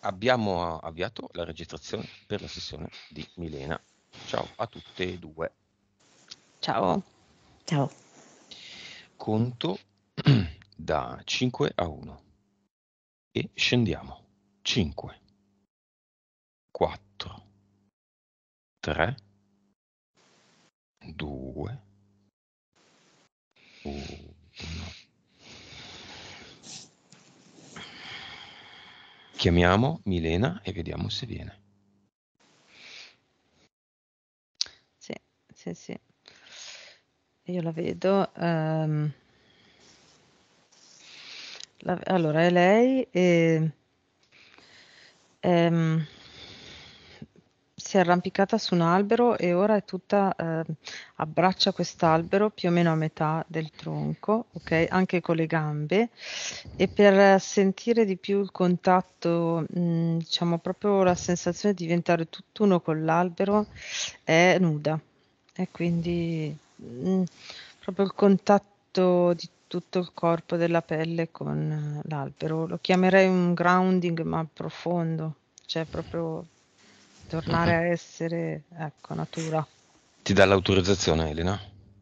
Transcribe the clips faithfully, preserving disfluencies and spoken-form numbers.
abbiamo avviato la registrazione per la sessione di Milena. Ciao a tutte e due. Ciao. Ciao. Conto da cinque a uno e scendiamo. cinque, quattro, tre, due, uno. Chiamiamo Milena e vediamo se viene. Sì, sì, sì. Io la vedo. ehm, la- allora, è lei e ehm, si è arrampicata su un albero e ora è tutta, ehm, abbraccia quest'albero più o meno a metà del tronco, ok? Anche con le gambe. E per sentire di più il contatto, mh, diciamo proprio la sensazione di diventare tutt'uno con l'albero, è nuda. E quindi mh, proprio il contatto di tutto il corpo della pelle con eh, l'albero. Lo chiamerei un grounding, ma profondo, cioè proprio tornare Mhm. a essere, ecco, natura. Ti dà l'autorizzazione, Elena?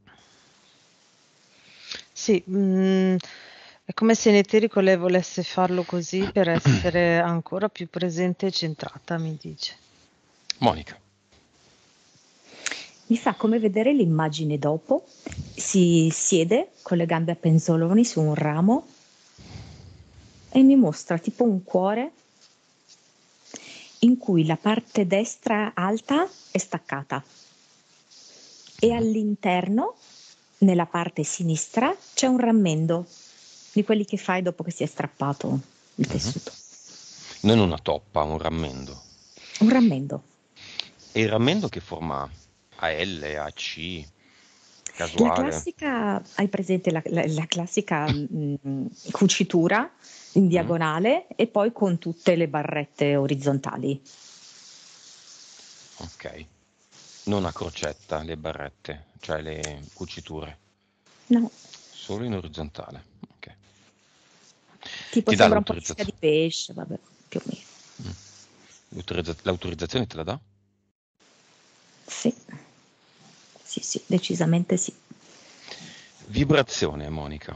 Sì, mh, è come se in eterico lei volesse farlo così per essere ancora più presente e centrata, mi dice. Monica. Mi fa come vedere l'immagine dopo. Si siede con le gambe a penzoloni su un ramo e mi mostra tipo un cuore in cui la parte destra alta è staccata e all'interno, nella parte sinistra, c'è un rammendo di quelli che fai dopo che si è strappato il tessuto. Non una toppa, un rammendo. Un rammendo. E il rammendo che forma A L, A C, La casuale? classica, hai presente la, la- la classica mh, cucitura in diagonale e poi con tutte le barrette orizzontali. Ok. Non a crocetta le barrette, cioè le cuciture. No, Solo in orizzontale. Ok. tipo Ti dà sembra un po' fisca di l'autorizzazione? pesce, vabbè, più o meno. L'autorizza- L'autorizzazione te la dà? Sì, sì, sì, decisamente sì. Vibrazione, Monica.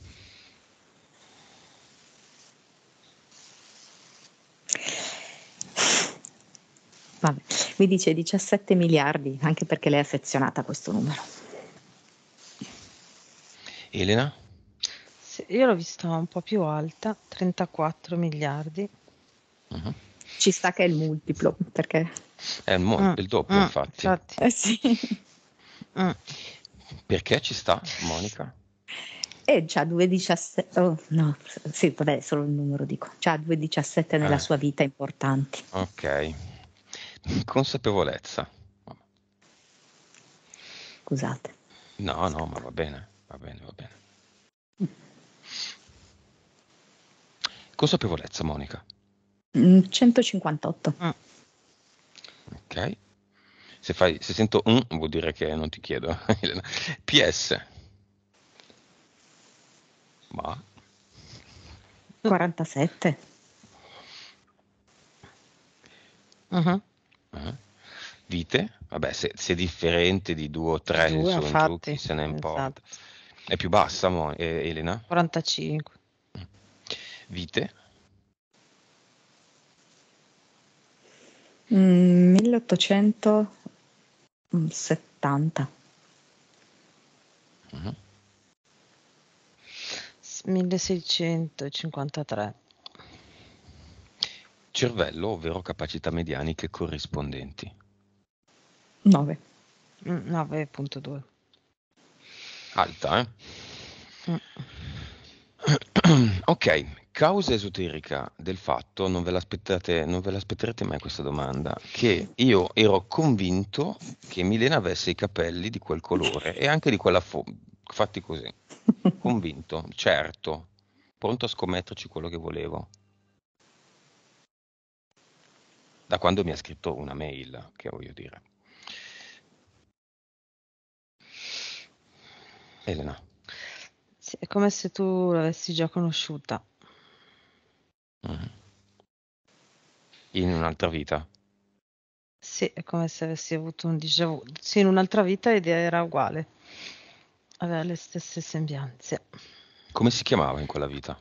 Vabbè, mi dice diciassette miliardi, anche perché lei è affezionata a questo numero. Elena? Sì, io l'ho vista un po' più alta, trentaquattro miliardi. Mhm. Ci sta che è il multiplo, perché... È il, mo- Mm, il doppio, mm, infatti. infatti. Eh sì. Mm. Perché ci sta, Monica? E c'ha due virgola diciassette, oh, no, sì, vabbè, solo il numero dico. C'ha due virgola diciassette nella Eh. sua vita importanti. Ok. Consapevolezza. Scusate. No, no, ma va bene, va bene, va bene. Consapevolezza, Monica. Mm, centocinquantotto. Mm. Ok. Se, fai, se sento un, vuol dire che non ti chiedo. Elena. P S. Ma. quarantasette. Mhm. Eh. Vite? Vabbè, se, se è differente di due o Di tre in due, su in giù, infatti. chi se ne importa. Esatto. È più bassa, Mo- eh, Elena? quarantacinque. Vite? Mm, milleottocentosettanta. Mhm. milleseicentocinquantatré. Cervello, ovvero capacità medianiche corrispondenti. nove. Mm, nove virgola due. Alta, eh? Mm. Ok, causa esoterica del fatto, non ve l'aspettate, non ve l'aspetterete mai questa domanda, che io ero convinto che Milena avesse i capelli di quel colore e anche di quella fo- fatti così. Convinto, certo, pronto a scommetterci quello che volevo. Da quando mi ha scritto una mail, che voglio dire. Elena. Sì, è come se tu l'avessi già conosciuta. Mhm. In un'altra vita? Sì, è come se avessi avuto un déjà vu. Sì, in un'altra vita ed era uguale. Aveva le stesse sembianze. Come si chiamava in quella vita?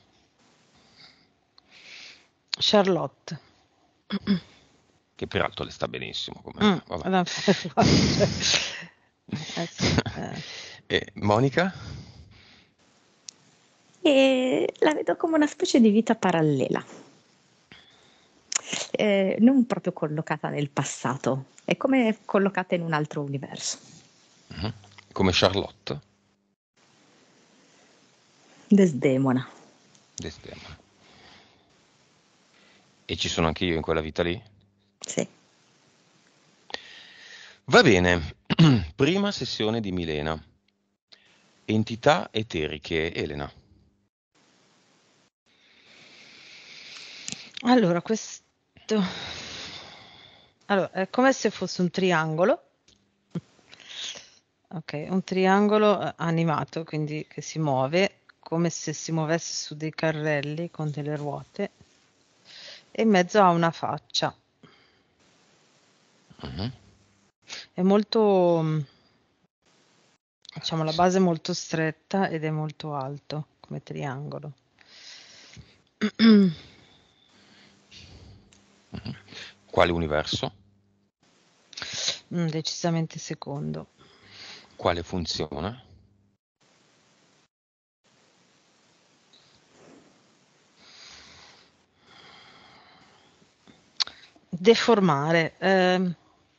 Charlotte. Che peraltro le sta benissimo come Mm, vabbè. ad Anf- eh sì, eh. E Monica? E la vedo come una specie di vita parallela, eh, non proprio collocata nel passato, è come collocata in un altro universo. Mhm. Come Charlotte? Desdemona. Desdemona. E ci sono anche io in quella vita lì? Sì. Va bene. Prima sessione di Milena. Entità eteriche, Elena. Allora, questo allora, è come se fosse un triangolo. Ok, un triangolo eh, animato, quindi che si muove come se si muovesse su dei carrelli con delle ruote e in mezzo ha una faccia. Mhm. È molto, mm, diciamo, la base è molto stretta ed è molto alto come triangolo. Mhm. Quale universo? Mm, decisamente secondo. Quale funzione? Deformare. ehm,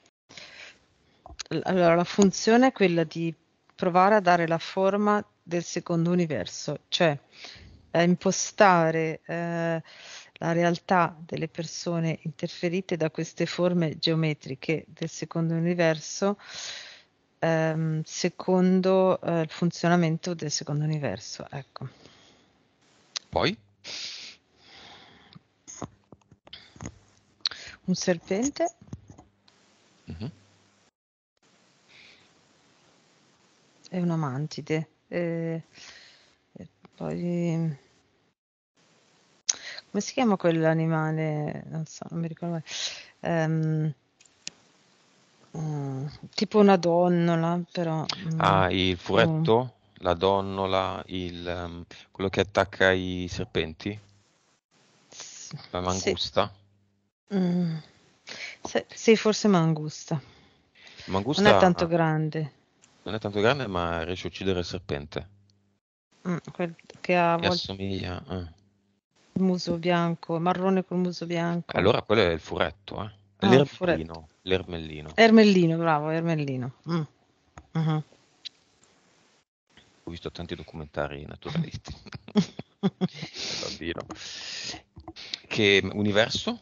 l- allora, la funzione è quella di provare a dare la forma del secondo universo, cioè eh, impostare eh, la realtà delle persone interferite da queste forme geometriche del secondo universo ehm, secondo eh, il funzionamento del secondo universo. Ecco. Poi? Un serpente. Mhm. È una mantide. E, e poi come si chiama quell'animale? Non so, non mi ricordo mai. Ehm, mm, tipo una donnola, però mm, Ah, il più furetto? La donnola? Il, ehm, quello che attacca i serpenti? s- La sì, mangusta? mm, se- sì, forse mangusta. Non è Mangusta tanto grande. non è tanto grande, ma riesce a uccidere il serpente. Mm, quel che ha a E volte assomiglia. eh. il muso bianco, marrone col muso bianco. Allora quello è il furetto, eh? È Ah, il furetto. l'ermellino. L'ermellino. Ermellino, bravo, Ermellino. Mm, mhm. Ho visto tanti documentari naturalisti da bambino. Che universo?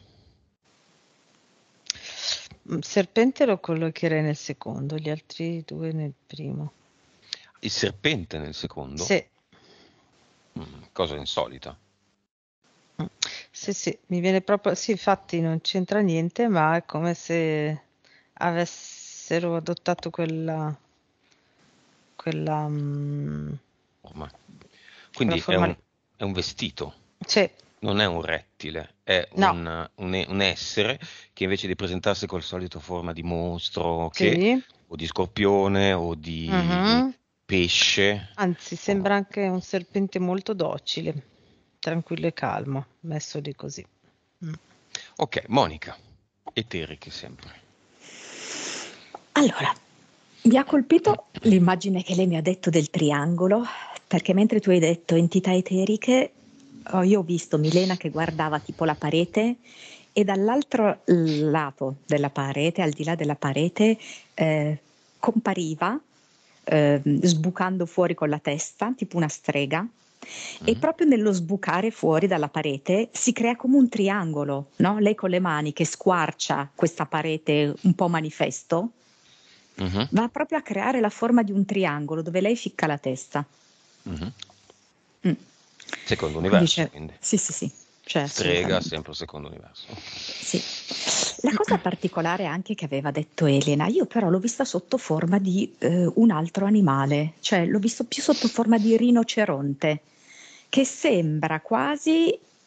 Mm, Serpente lo collocherei nel secondo, gli altri due nel primo. Il serpente nel secondo? Sì, Mm, cosa insolita. mm, sì, sì, mi viene proprio, sì, infatti non c'entra niente, ma è come se avessero adottato quella, quella, mm, Ormai. quella Quindi è forma un, lì. è un vestito, Sì, non è un rettile, è no, un, un e- un essere che invece di presentarsi col solito forma di mostro che, sì, o di scorpione o di mhm. pesce. Anzi, o- sembra anche un serpente molto docile, tranquillo e calmo, messo lì così. Mm. Ok, Monica, eteriche sempre. Allora, mi ha colpito l'immagine che lei mi ha detto del triangolo, perché mentre tu hai detto entità eteriche, oh, io ho visto Milena che guardava tipo la parete e dall'altro lato della parete, al di là della parete, eh, compariva, eh, sbucando fuori con la testa, tipo una strega, e Mhm, proprio nello sbucare fuori dalla parete si crea come un triangolo, no? Lei con le mani che squarcia questa parete un po' manifesto, mhm, va proprio a creare la forma di un triangolo dove lei ficca la testa. mhm. Mm. Secondo Quindi universo, c'è, quindi. sì, sì, sì, c'è Strega, assolutamente. sempre secondo universo. Sì. La cosa particolare anche che aveva detto Elena, io però l'ho vista sotto forma di eh, un altro animale, cioè l'ho visto più sotto forma di rinoceronte, che sembra quasi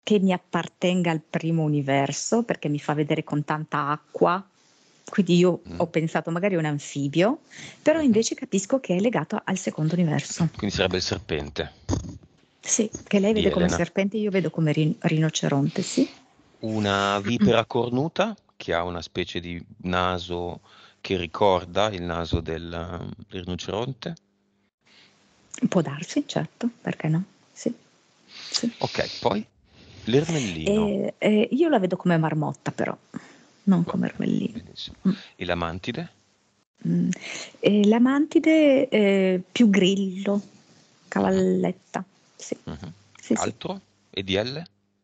che mi appartenga al primo universo, perché mi fa vedere con tanta acqua, quindi io Mm. ho pensato magari un anfibio, però invece capisco che è legato al secondo universo. Quindi sarebbe il serpente Sì, che lei di vede come Elena. serpente, io vedo come rin- rinoceronte, sì. Una vipera cornuta che ha una specie di naso che ricorda il naso del, del rinoceronte. Può darsi, certo, perché no? Sì, sì. Ok, poi l'ermellino. E, e io la vedo come marmotta, però, non Va come bene, ermellino. benissimo. Mm. E la mantide? Mm. E la mantide eh, più grillo, cavalletta, sì, Mhm. sì, sì. Altro? E D L?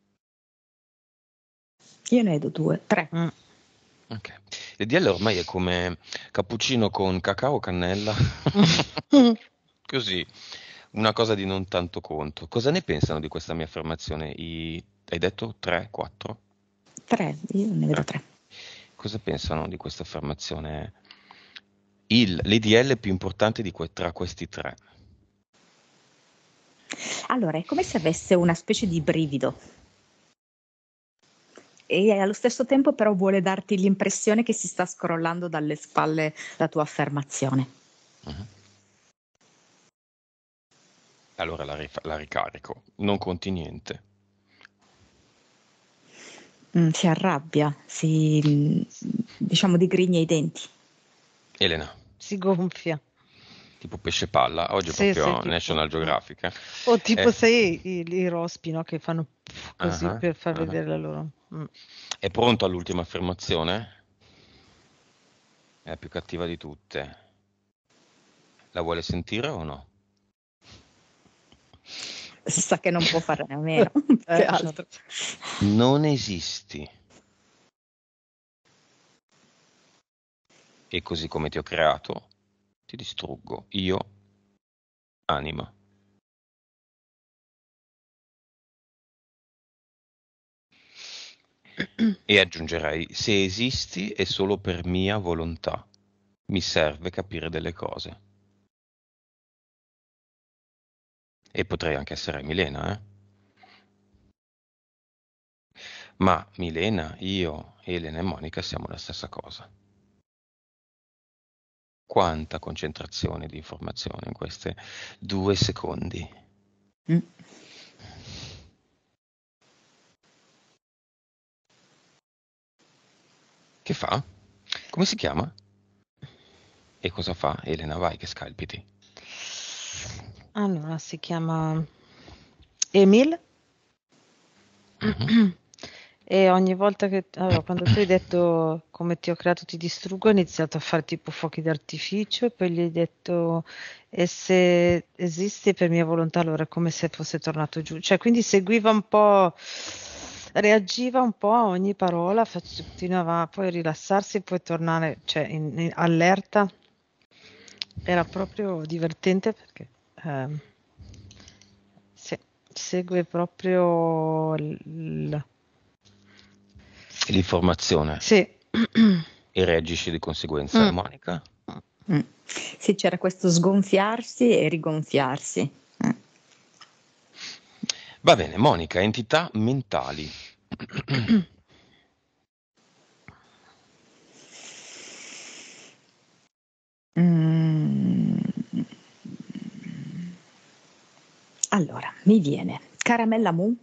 Io ne vedo due, tre. Mm. Ok. E D L ormai è come cappuccino con cacao o cannella. Così, una cosa di non tanto conto. Cosa ne pensano di questa mia affermazione? I... Hai detto tre, quattro? Tre, io ne vedo tre. Cosa pensano di questa affermazione? Il, l'E D L più importante di que- tra questi tre. Allora, è come se avesse una specie di brivido e allo stesso tempo però vuole darti l'impressione che si sta scrollando dalle spalle la tua affermazione. Mhm. Allora la, rif- la ricarico. Non conti niente. Mm, si arrabbia, si, mm, diciamo, digrigna i denti. Elena, Si gonfia. tipo pesce palla. Oggi è Sì, sì, proprio tipo. National Mm. Geographic. eh. O tipo, Eh, sai, i, i rospi, no, che fanno pff, così ah, per far ah. vedere la loro. Mm. È pronto all'ultima affermazione? È la più cattiva di tutte. La vuole sentire o no? Sa che non può farne a meno, più che Eh, altro. Non esisti. E così come ti ho creato, ti distruggo. Io, anima. E aggiungerei, se esisti è solo per mia volontà. Mi serve capire delle cose. E potrei anche essere Milena, eh? Ma Milena, io, Elena e Monica siamo la stessa cosa. Quanta concentrazione di informazione in questi due secondi. Mm. Che fa? Come si chiama? E cosa fa? Elena, vai che scalpiti. Allora, si chiama Emil. Mhm. E ogni volta che, allora, quando tu hai detto come ti ho creato ti distruggo, ho iniziato a fare tipo fuochi d'artificio e poi gli hai detto e se esiste per mia volontà allora è come se fosse tornato giù. Cioè, quindi seguiva un po', reagiva un po' a ogni parola, fac- continuava poi a rilassarsi e poi tornare, cioè, in, in allerta. Era proprio divertente perché ehm, sì, segue proprio il... L'informazione. Sì. E reagisci di conseguenza. E Mm. Monica? Mm. Sì, c'era questo sgonfiarsi e rigonfiarsi. Mm. Va bene, Monica, entità mentali. Mm. Allora, mi viene caramella mu,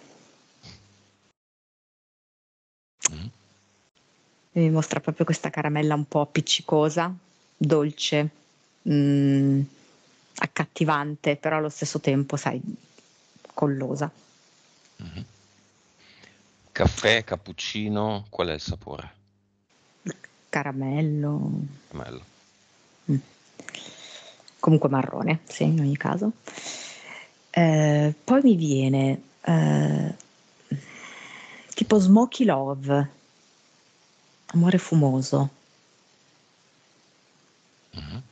Mm. mi mostra proprio questa caramella un po' appiccicosa, dolce, mm, accattivante, però allo stesso tempo, sai, collosa. Mhm. Caffè, cappuccino, qual è il sapore? Caramello, Caramello. mm. Comunque marrone, sì, in ogni caso. Eh, poi mi viene eh, tipo Smoky Love, amore fumoso. Mhm.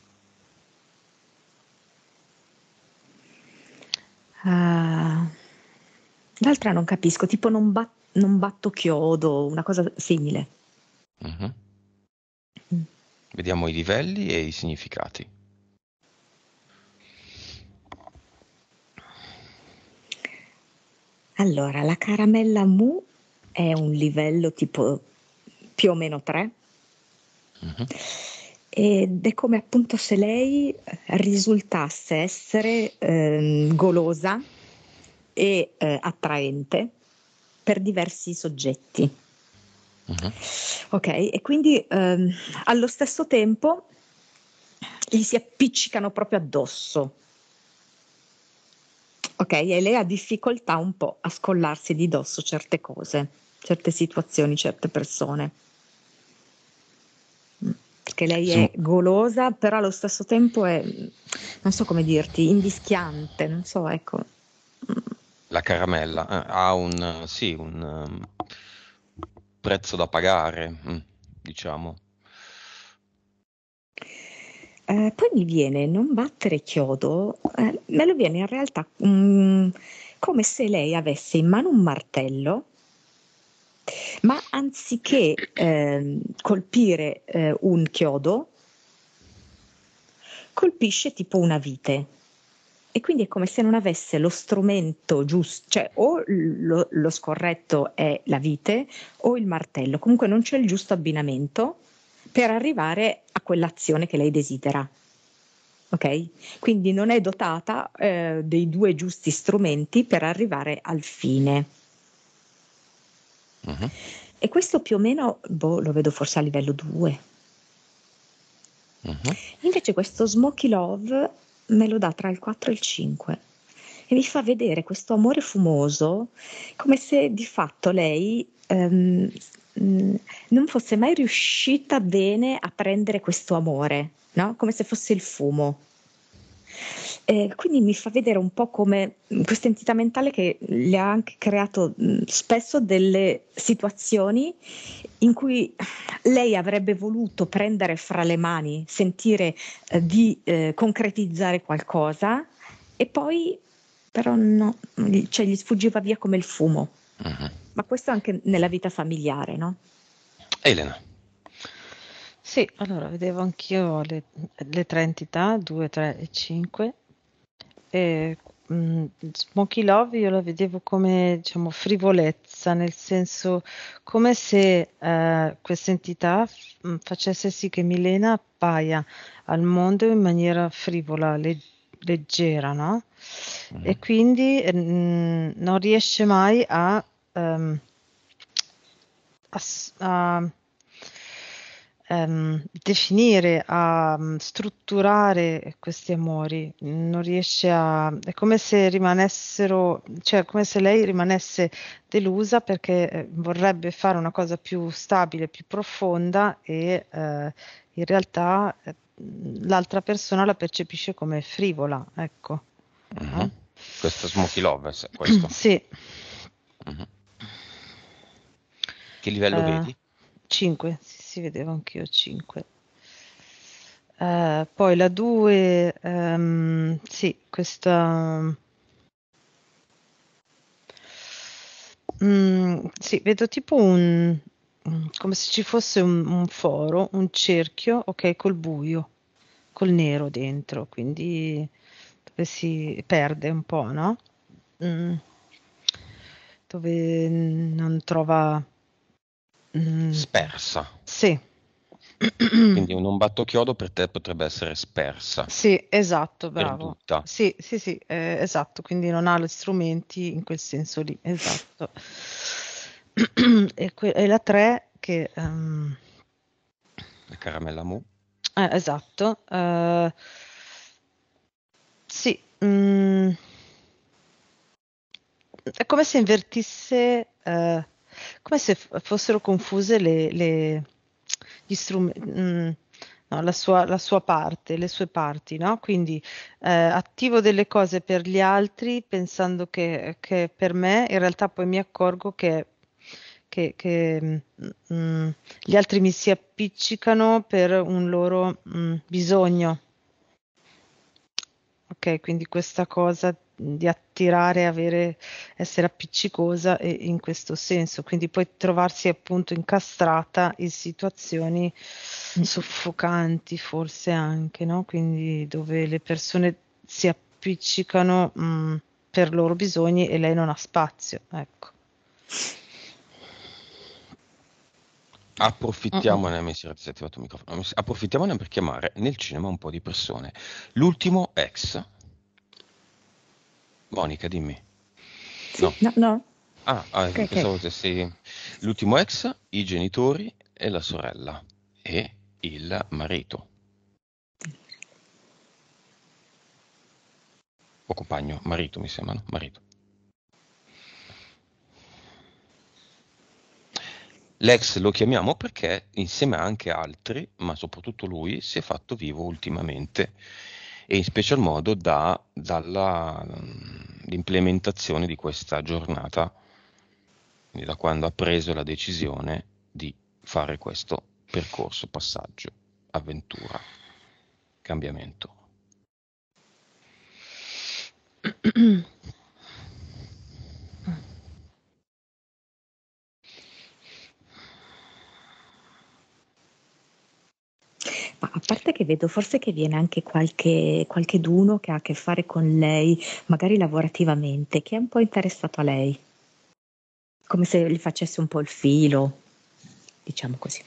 Ah, l'altra non capisco, tipo non, bat- non batto chiodo, una cosa simile. Mhm. Mm. Vediamo i livelli e i significati. Allora, la caramella Mu è un livello tipo più o meno tre, Mhm. ed è come appunto se lei risultasse essere ehm, golosa e eh, attraente per diversi soggetti. Mhm. Ok, e quindi ehm, allo stesso tempo gli si appiccicano proprio addosso. Ok, e lei ha difficoltà un po' a scollarsi di dosso certe cose, certe situazioni, certe persone. Mm. Perché lei è Sm- golosa, però allo stesso tempo è, non so come dirti, invischiante, non so, ecco. Mm. la caramella eh, ha un, eh, sì, un ehm, prezzo da pagare, mm, diciamo. Eh, poi mi viene non battere chiodo, eh, me lo viene in realtà mm, come se lei avesse in mano un martello, ma anziché ehm, colpire eh, un chiodo, colpisce tipo una vite. E quindi è come se non avesse lo strumento giusto, cioè o lo, lo scorretto è la vite o il martello, comunque non c'è il giusto abbinamento per arrivare a quell'azione che lei desidera. Ok? Quindi non è dotata eh, dei due giusti strumenti per arrivare al fine. Mhm. E questo più o meno, boh, lo vedo forse a livello due. Mhm. Invece questo Smoky Love me lo dà tra il quattro e il cinque e mi fa vedere questo amore fumoso come se di fatto lei ehm, mh, non fosse mai riuscita bene a prendere questo amore, no? Come se fosse il fumo. Eh, quindi mi fa vedere un po' come mh, questa entità mentale che le ha anche creato mh, spesso delle situazioni in cui lei avrebbe voluto prendere fra le mani, sentire eh, di eh, concretizzare qualcosa e poi però no, gli- cioè gli sfuggiva via come il fumo. Mhm. Ma questo anche nella vita familiare, no? Elena. Sì, allora vedevo anch'io le, le tre entità, due, tre e cinque. E, mh, Smoky Love io la vedevo come, diciamo, frivolezza, nel senso come se eh, questa entità mh, facesse sì che Milena appaia al mondo in maniera frivola, le- leggera, no? E Mhm. quindi eh, mh, non riesce mai a, ehm, a s- a, ehm, definire, a mm, strutturare questi amori, non riesce a, è come se rimanessero, cioè come se lei rimanesse delusa perché eh, vorrebbe fare una cosa più stabile, più profonda e eh, in realtà eh, l'altra persona la percepisce come frivola, ecco. Mhm. No? Questo Smoky Love, se- questo. Sì, Mhm. Che livello eh, vedi? cinque, si, si vedeva anch'io cinque. Eh, poi la due, ehm, sì, questa... mm, sì, vedo tipo un... mm, come se ci fosse un, un foro, un cerchio, ok, col buio, col nero dentro, quindi dove si perde un po', no? Mm, dove non trova... mm, Spersa. sì. Quindi un non batto chiodo per te potrebbe essere spersa, Sì, esatto, bravo. perduta. Sì, sì, sì, eh, esatto, quindi non ha gli strumenti in quel senso lì, esatto. E, que- e la tre che... ehm, La caramella mu. eh, esatto, eh, sì, mm, è come se invertisse, eh, come se f- fossero confuse le, le- gli strumenti, no, la sua, la sua parte, le sue parti, no? Quindi eh, attivo delle cose per gli altri pensando che, che per me, in realtà poi mi accorgo che, che- che, mm, mm, gli altri mi si appiccicano per un loro mm, bisogno. Ok, quindi questa cosa di attirare, avere, essere appiccicosa e in questo senso, quindi poi trovarsi appunto incastrata in situazioni soffocanti forse anche, no? Quindi dove le persone si appiccicano, mh, per i loro bisogni e lei non ha spazio, ecco. Approfittiamone, mi si è attivato il microfono, approfittiamone per chiamare nel cinema un po' di persone. L'ultimo ex. Monica, dimmi. No. No, no. Ah, ah Ok, pensavo ok. che sì. L'ultimo ex, i genitori e la sorella e il marito. O compagno, marito mi sembra, no? Marito. L'ex lo chiamiamo perché insieme a anche altri, ma soprattutto lui, si è fatto vivo ultimamente e in special modo da, dalla mm, l'implementazione di questa giornata, quindi da quando ha preso la decisione di fare questo percorso, passaggio, avventura, cambiamento. Ma a parte che vedo forse che viene anche qualche qualcheduno che ha a che fare con lei, magari lavorativamente, che è un po' interessato a lei, come se gli facesse un po' il filo, diciamo così.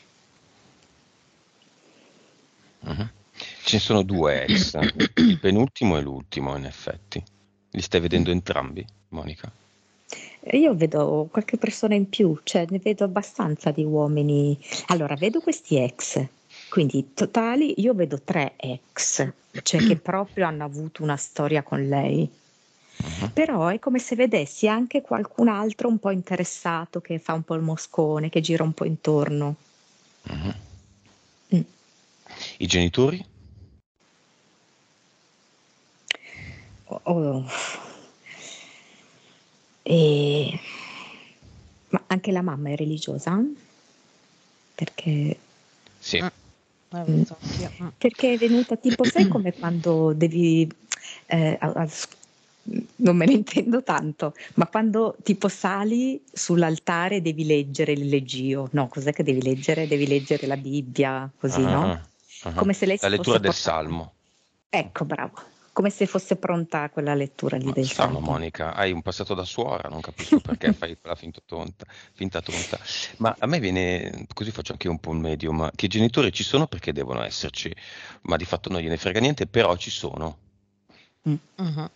Mhm. Ce ne sono due ex, il penultimo e l'ultimo in effetti. Li stai vedendo entrambi, Monica? E io vedo qualche persona in più, cioè ne vedo abbastanza di uomini. Allora, vedo questi ex, quindi totali, io vedo tre ex, cioè che proprio hanno avuto una storia con lei. Mhm. Però è come se vedessi anche qualcun altro un po' interessato che fa un po' il moscone, che gira un po' intorno. Mhm. Mm. I genitori? Oh, oh. E... Ma anche la mamma è religiosa? Perché, Sì. Mm, ho mm, visto anch'io. Mm. perché è venuta tipo, sai come quando devi, eh, a- a- non me ne intendo tanto, ma quando tipo sali sull'altare devi leggere il leggio, no, cos'è che devi leggere? Devi leggere la Bibbia, così, Ah, no? ah, ah, ah. Come se lei La si lettura fosse del portata. Salmo. Ecco, bravo, come se fosse pronta a quella lettura lì Ma del strano, Salmo. Monica, hai un passato da suora, non capisco perché fai quella finta tonta, finta tonta. Ma a me viene, così faccio anche io un po' un medium, che i genitori ci sono perché devono esserci, ma di fatto non gliene frega niente, però ci sono. Mm. Mhm.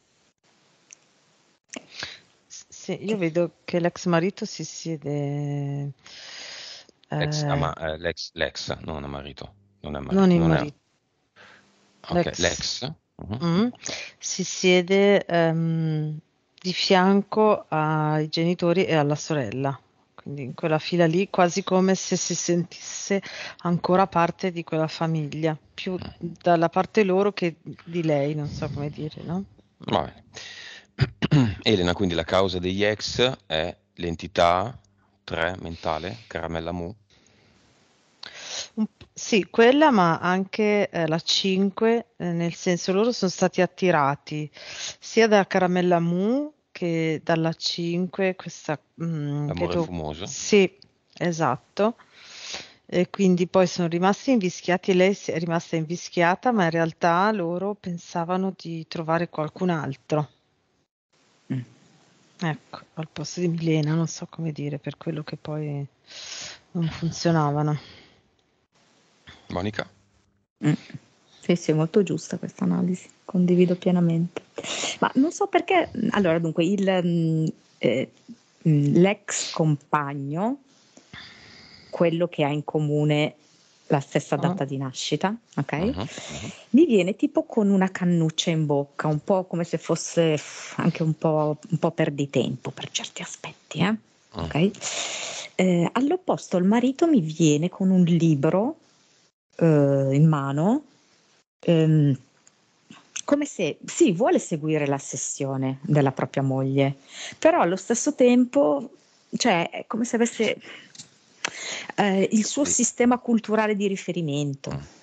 S- Sì, io Che- vedo che l'ex marito si siede, L'ex, ah, ma, eh, eh, l'ex, l'ex, non è marito, non è non marito, il non è... marito, Ok, l'ex, l'ex. Mhm. mm, si siede ehm, di fianco ai genitori e alla sorella, quindi in quella fila lì, quasi come se si sentisse ancora parte di quella famiglia, più dalla parte loro che di lei, non so come dire, no? Va bene. Elena, quindi la causa degli ex è l'entità tre mentale, Caramella Mu. Un p- sì, quella, ma anche eh, la cinque, eh, nel senso loro sono stati attirati sia da Caramella Mu che dalla cinque, questa, mm, L'amore vedo, fumoso. sì, esatto. E quindi poi sono rimasti invischiati e lei si è rimasta invischiata, ma in realtà loro pensavano di trovare qualcun altro. mm. Ecco, al posto di Milena, non so come dire, per quello che poi non funzionavano. Monica? Mm. Sì, sì, è molto giusta questa analisi, condivido pienamente. Ma non so perché, allora dunque, il, mm, eh, mm, l'ex compagno, quello che ha in comune la stessa Ah, data di nascita, ok? Mhm, mhm. Mi viene tipo con una cannuccia in bocca, un po' come se fosse anche un po', un po' perditempo per certi aspetti, eh? Mm. Ok? Eh, all'opposto, il marito mi viene con un libro eh, in mano, ehm, come se sì, vuole seguire la sessione della propria moglie, però allo stesso tempo, cioè, è come se avesse eh, il suo Sì. sistema culturale di riferimento. Mm.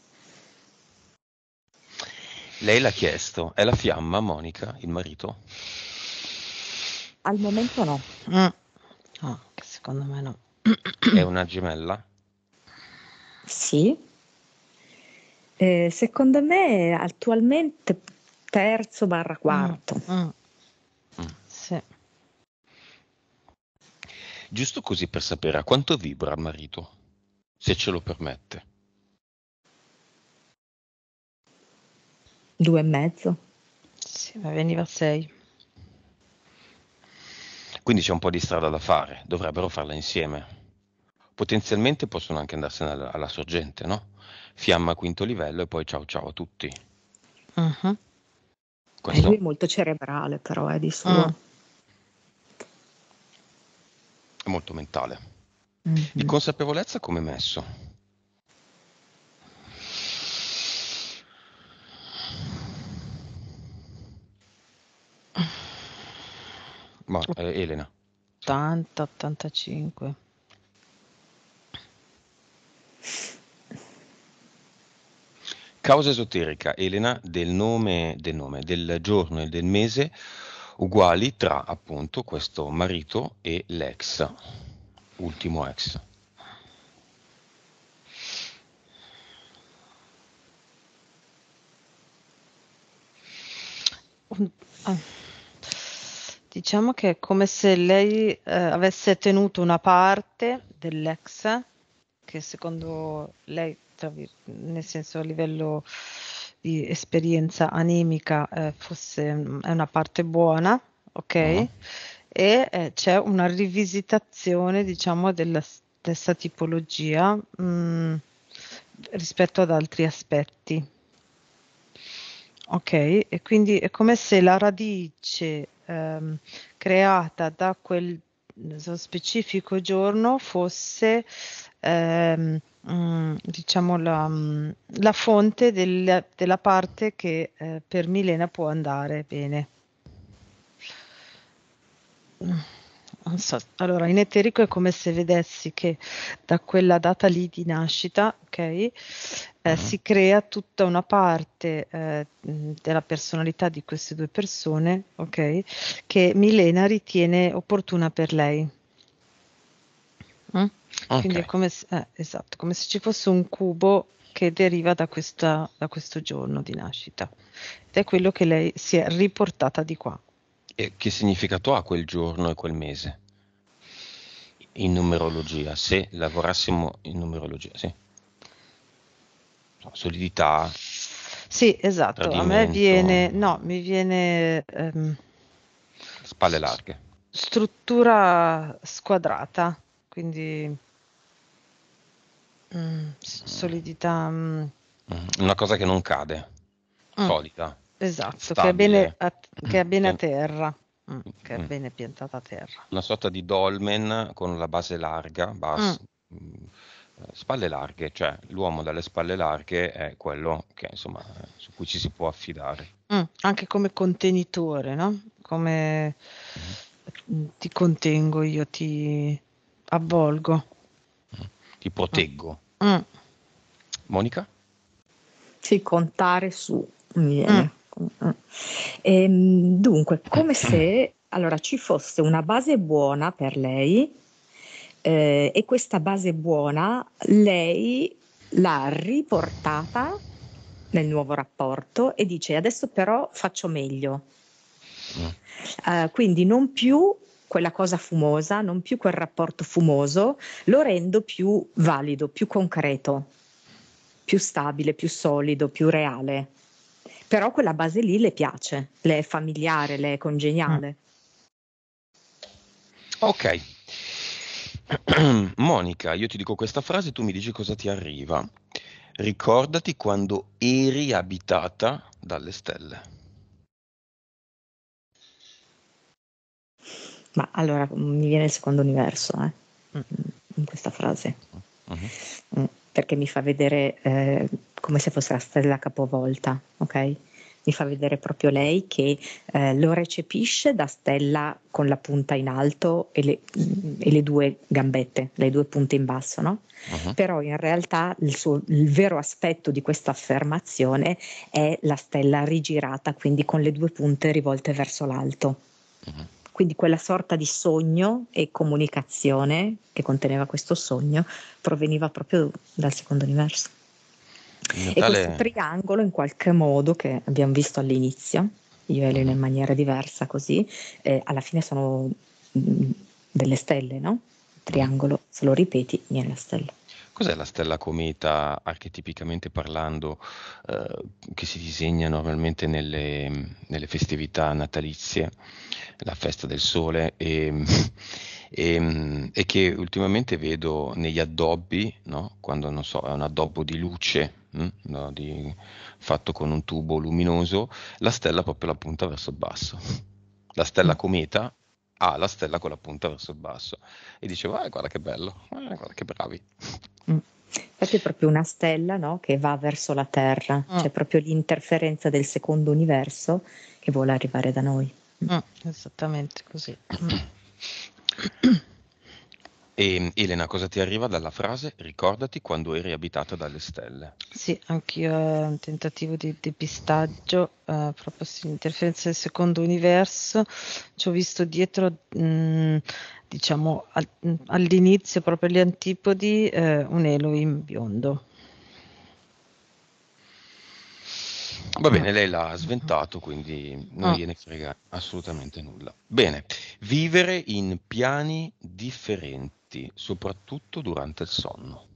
Lei l'ha chiesto, è la fiamma, Monica, il marito? Al momento no. mm. No, che secondo me no. È una gemella? Sì. Eh, secondo me attualmente terzo barra Mm, quarto. mm. Giusto così per sapere a quanto vibra il marito, se ce lo permette. Due e mezzo. Sì, ma veniva a sei. Quindi c'è un po' di strada da fare, dovrebbero farla insieme. Potenzialmente possono anche andarsene alla, alla sorgente, no? Fiamma quinto livello e poi ciao ciao a tutti. Mhm. E Questo lui è molto cerebrale, però è di suo. Mm. è molto mentale. Mhm. Di consapevolezza come è messo? Ma, eh, Elena, ottanta ottantacinque. causa esoterica, Elena, del nome, del nome, del giorno e del mese uguali tra appunto questo marito e l'ex, ultimo ex. Un- ah. Diciamo che è come se lei eh, avesse tenuto una parte dell'ex che secondo lei, tra vir- nel senso a livello di esperienza anemica, eh, fosse mm, è una parte buona, ok? Mhm. E eh, c'è una rivisitazione, diciamo, della stessa tipologia mm, rispetto ad altri aspetti. Ok, e quindi è come se la radice ehm, creata da quel so, specifico giorno fosse ehm, mm, diciamo la, mm, la fonte del- della parte che eh, per Milena può andare bene. Mm, Non so, allora in eterico è come se vedessi che da quella data lì di nascita, ok, eh, Mhm. si crea tutta una parte eh, mh, della personalità di queste due persone, ok, che Milena ritiene opportuna per lei. Mm? Quindi è Ok, come se, eh, esatto, come se ci fosse un cubo che deriva da questa- da questo giorno di nascita. Ed è quello che lei si è riportata di qua. e che significato ha quel giorno e quel mese in numerologia? Se lavorassimo in numerologia, sì. So, solidità, Sì, esatto, a me tradimento, viene, no, mi viene ehm, spalle s- larghe. struttura squadrata, quindi mm, s- solidità, mm, Mhm. Una cosa che non cade, mm, solida, esatto, che è bene stabile, a, che è bene a che- terra, mm, che è mm, bene piantata a terra. una sorta di dolmen con la base larga, Mm, bas- mm, eh, spalle larghe, cioè l'uomo dalle spalle larghe è quello che, insomma, eh, su cui ci si può affidare. mm, anche come contenitore, no? Come Mhm. mm, ti contengo io, ti avvolgo. Mm. Ti Mm, proteggo. mm, Monica? Sì, contare su, mi mm. viene. Ehm, dunque, come se allora ci fosse una base buona per lei, eh, e questa base buona lei l'ha riportata nel nuovo rapporto e dice adesso però faccio meglio. Mm. Eh, quindi non più quella cosa fumosa, non più quel rapporto fumoso, lo rendo più valido, più concreto, più stabile, più solido, più reale. Però quella base lì le piace, le è familiare, le è congeniale. Ok. Monica, io ti dico questa frase, tu mi dici cosa ti arriva. Ricordati quando eri abitata dalle stelle. Ma allora mi viene il secondo universo eh, Mm. in questa frase, Mhm. Mm, perché mi fa vedere eh, come se fosse la stella capovolta, ok? Mi fa vedere proprio lei che eh, lo recepisce da stella con la punta in alto e le, mm, e le due gambette, le due punte in basso, no? Mhm. Però in realtà il, suo, il vero aspetto di questa affermazione è la stella rigirata, quindi con le due punte rivolte verso l'alto. Mhm. Quindi quella sorta di sogno e comunicazione che conteneva questo sogno proveniva proprio dal secondo universo. Il E questo Natale. triangolo in qualche modo che abbiamo visto all'inizio, io e Elena Mhm. in maniera diversa così, eh, alla fine sono mh, delle stelle, no? triangolo, se lo ripeti viene la stella. Cos'è la stella cometa, archetipicamente parlando, eh, che si disegna normalmente nelle, nelle festività natalizie, la festa del sole, e, e- e che ultimamente vedo negli addobbi, no? Quando non so, è un addobbo di luce, hm? No? Di- fatto con un tubo luminoso, la stella proprio la punta verso il basso. La stella Mm. cometa ha la stella con la punta verso il basso. E dicevo, ah, guarda che bello, ah, guarda che bravi. Mm. Infatti è proprio una stella, no, che va verso la Terra, Mm, c'è proprio l'interferenza del secondo universo che vuole arrivare da noi. mm, esattamente così. Mm. E Elena, cosa ti arriva dalla frase? Ricordati quando eri abitata dalle stelle. Sì, anch'io è un tentativo di depistaggio, eh, proprio sì, interferenza del secondo universo. Ci ho visto dietro, mh, diciamo, al- mh, all'inizio, proprio agli antipodi, eh, un Elohim biondo. Va Mm. bene, lei l'ha sventato, quindi non Mm. gliene frega assolutamente nulla. Bene, vivere in piani differenti, soprattutto durante il sonno.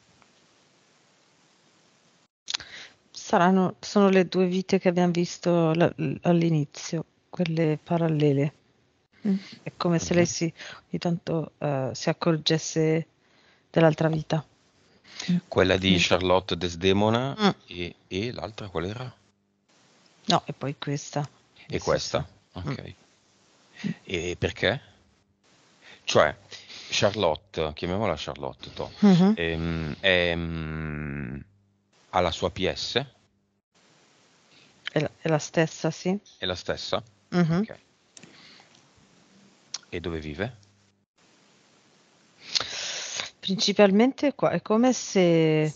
Saranno, sono le due vite che abbiamo visto la- all'inizio, quelle parallele. Mm. È come se lei Mhm. si, ogni tanto eh, si accorgesse dell'altra vita. Mm. Quella di Mm. Charlotte Desdemona Mm. e, e l'altra qual era? No, e poi questa. E Sì, sì. questa? Mm. Ok. E perché? Cioè, Charlotte, chiamiamola Charlotte, to, Mhm. ehm, è, mm, ha la sua P S? È la, è la stessa, sì. È la stessa? Mhm. Ok. E dove vive? Principalmente qua è come se,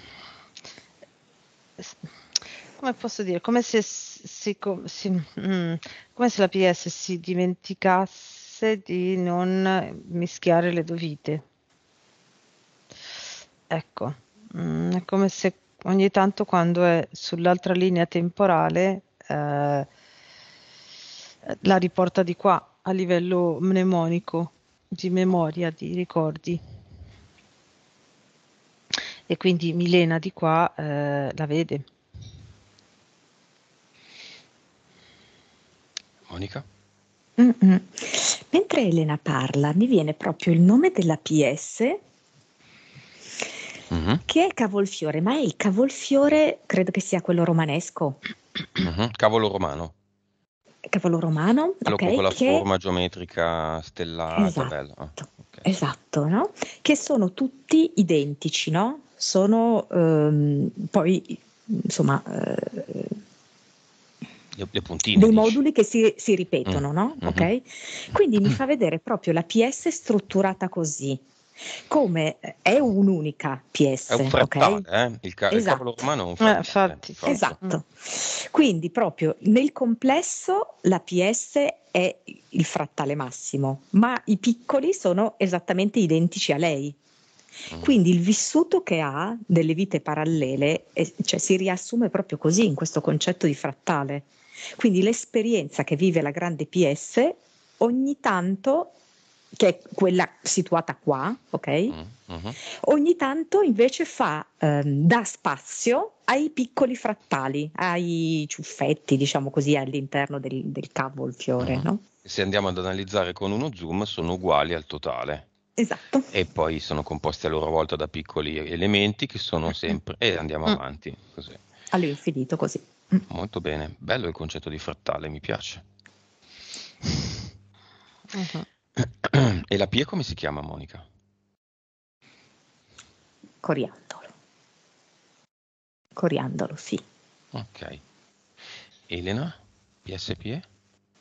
come posso dire, come se si, co- si- mm, come se la P S si dimenticasse di non mischiare le due vite. Ecco, mm, è come se ogni tanto quando è sull'altra linea temporale eh, la riporta di qua a livello mnemonico, di memoria, di ricordi. E quindi Milena di qua eh, la vede. Monica? Mm-mm. Mentre Elena parla, mi viene proprio il nome della P S Mhm, che è cavolfiore, ma è il cavolfiore, credo che sia quello romanesco, mhm. Cavolo romano. cavolo romano, Quello con ok? quella Che forma geometrica stellata, bello. Ah, esatto, ok, sì. esatto, no? Che sono tutti identici, no? Sono ehm, poi, insomma, eh, Le, le puntine, dei dici? moduli che si, si Mm, ripetono, no? mhm. Ok? Quindi mi fa vedere proprio la P S strutturata così, come è un'unica È un P S, ok? frattale, eh? Il, ca- il cavolo Esatto. romano è un Eh, frattale, infatti, sì. infatti. Mm. Esatto. Quindi proprio nel complesso la P S è il frattale massimo, ma i piccoli sono esattamente identici a lei. Mm. Quindi il vissuto che ha delle vite parallele è- cioè, si riassume proprio così in questo concetto di frattale. Quindi l'esperienza che vive la grande P S ogni tanto, che è quella situata qua, ok? Mm, mhm. Ogni tanto invece fa, ehm, dà spazio ai piccoli frattali, ai ciuffetti, diciamo così, all'interno del, del cavolfiore, Mhm. no? Se andiamo ad analizzare con uno zoom, sono uguali al totale. Esatto. E poi sono composti a loro volta da piccoli elementi che sono sempre... E andiamo Mm. avanti, così. All'infinito così. Mm. Molto bene, bello il concetto di frattale, mi piace. Mhm. E la P come si chiama, Monica? Coriandolo. Coriandolo, sì. Ok. Elena? P S P E?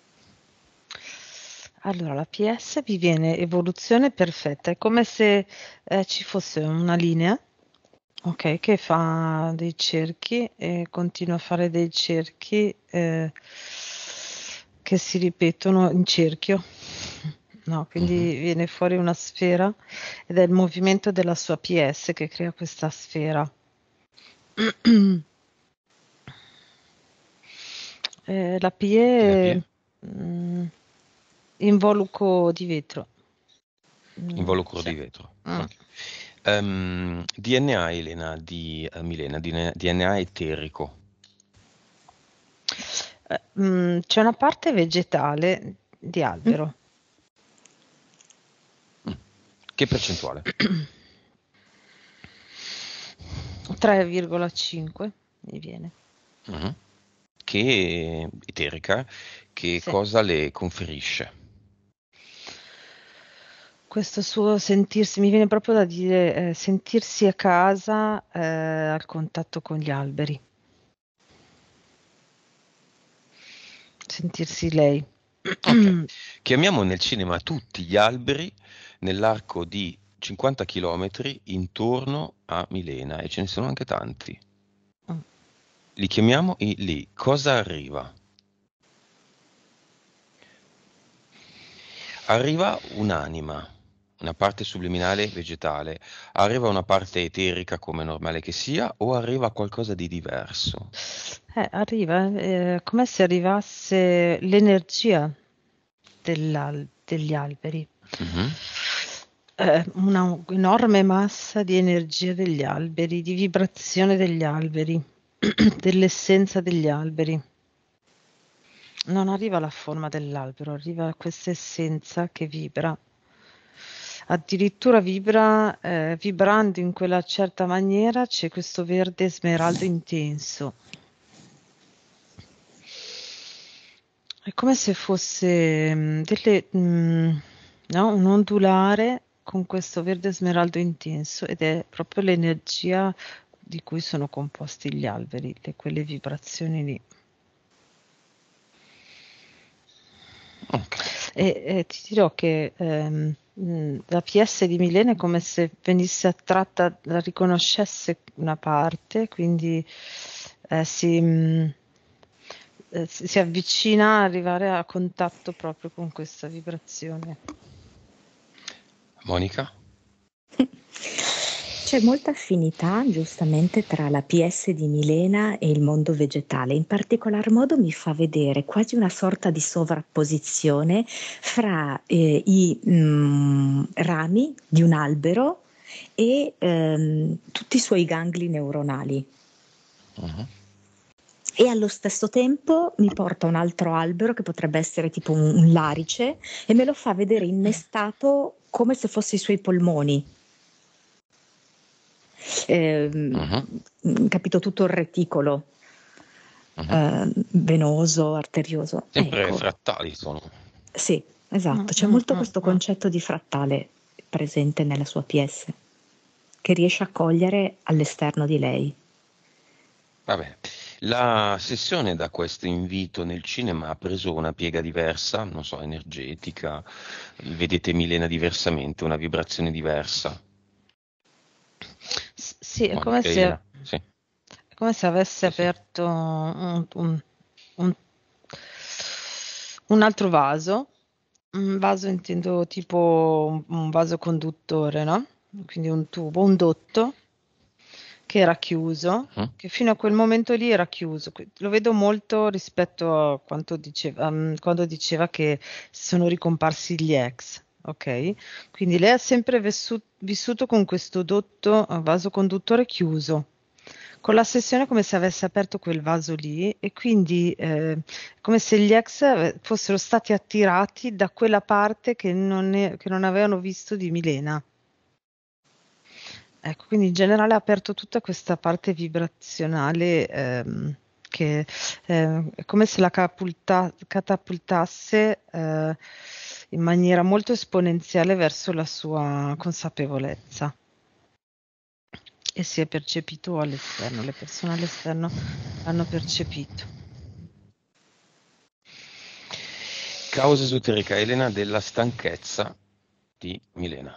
Allora, la P S vi viene evoluzione perfetta, è come se eh, ci fosse una linea, ok, che fa dei cerchi e continua a fare dei cerchi eh, che si ripetono in cerchio. No, Mhm. quindi viene fuori una sfera ed è il movimento della sua P S che crea questa sfera. Eh, la P E la è P E? mm, involucro di vetro. Involucro sì. di vetro. Mm. Ok. Ehm, D N A, Elena, di eh, Milena, D N A, D N A eterico. Eh, mm, c'è una parte vegetale di albero. Mm. Che percentuale? tre virgola cinque mi viene. Mhm. Che eterica, che Sì. cosa le conferisce? Questo suo sentirsi, mi viene proprio da dire, eh, sentirsi a casa eh, al contatto con gli alberi. Sentirsi lei. Ok. Chiamiamo nel cinema tutti gli alberi nell'arco di cinquanta chilometri intorno a Milena e ce ne sono anche tanti. Mm. Li chiamiamo e lì cosa arriva? Arriva un'anima, una parte subliminale vegetale, arriva una parte eterica come è normale che sia o arriva qualcosa di diverso? Eh, arriva, eh, come se arrivasse l'energia dell'al- degli alberi. Mhm. Eh, una enorme massa di energia degli alberi, di vibrazione degli alberi, dell'essenza degli alberi. Non arriva la forma dell'albero, arriva questa essenza che vibra. Addirittura vibra, eh, vibrando in quella certa maniera, c'è questo verde smeraldo intenso. È come se fosse mm, delle, mm, no, un ondulare con questo verde smeraldo intenso ed è proprio l'energia di cui sono composti gli alberi, le- quelle vibrazioni lì. Ok. E, e ti dirò che ehm, mh, la P S di Milena è come se venisse attratta, la riconoscesse una parte, quindi eh, si, mh, eh, si si avvicina a arrivare a contatto proprio con questa vibrazione. Monica? C'è molta affinità, giustamente, tra la P S di Milena e il mondo vegetale. In particolar modo mi fa vedere quasi una sorta di sovrapposizione fra eh, i mm, rami di un albero e ehm, tutti i suoi gangli neuronali. Mhm. E allo stesso tempo mi porta un altro albero che potrebbe essere tipo un, un larice e me lo fa vedere innestato come se fosse i suoi polmoni. Ehm, Mhm. capito, tutto il reticolo Mhm. eh, venoso, arterioso. Sempre Ecco, frattali sono. sì, Mm, esatto, c'è mm, molto mm, questo mm. concetto di frattale presente nella sua P S, che riesce a cogliere all'esterno di lei. Va bene. La sessione da questo invito nel cinema ha preso una piega diversa, non so, energetica. Vedete Milena diversamente, una vibrazione diversa. S- Sì, è come Monica, se, Elena? Sì, è come se avesse sì, sì. aperto un, un- un- un altro vaso. Un vaso intendo tipo un, un vaso conduttore, no? Quindi un tubo, un dotto che era chiuso, Mhm. che fino a quel momento lì era chiuso. Que- Lo vedo molto rispetto a quanto diceva, mm, quando diceva che sono ricomparsi gli ex. Ok? Quindi lei ha sempre vessu- vissuto con questo dotto, eh, vaso conduttore chiuso. Con la sessione è come se avesse aperto quel vaso lì e quindi eh, come se gli ex eh, fossero stati attirati da quella parte che non, è- che non avevano visto di Milena. Ecco, quindi in generale ha aperto tutta questa parte vibrazionale ehm, che eh, è come se la capulta- catapultasse eh, in maniera molto esponenziale verso la sua consapevolezza e si è percepito all'esterno, le persone all'esterno l'hanno percepito. Causa esoterica, Elena, della stanchezza di Milena.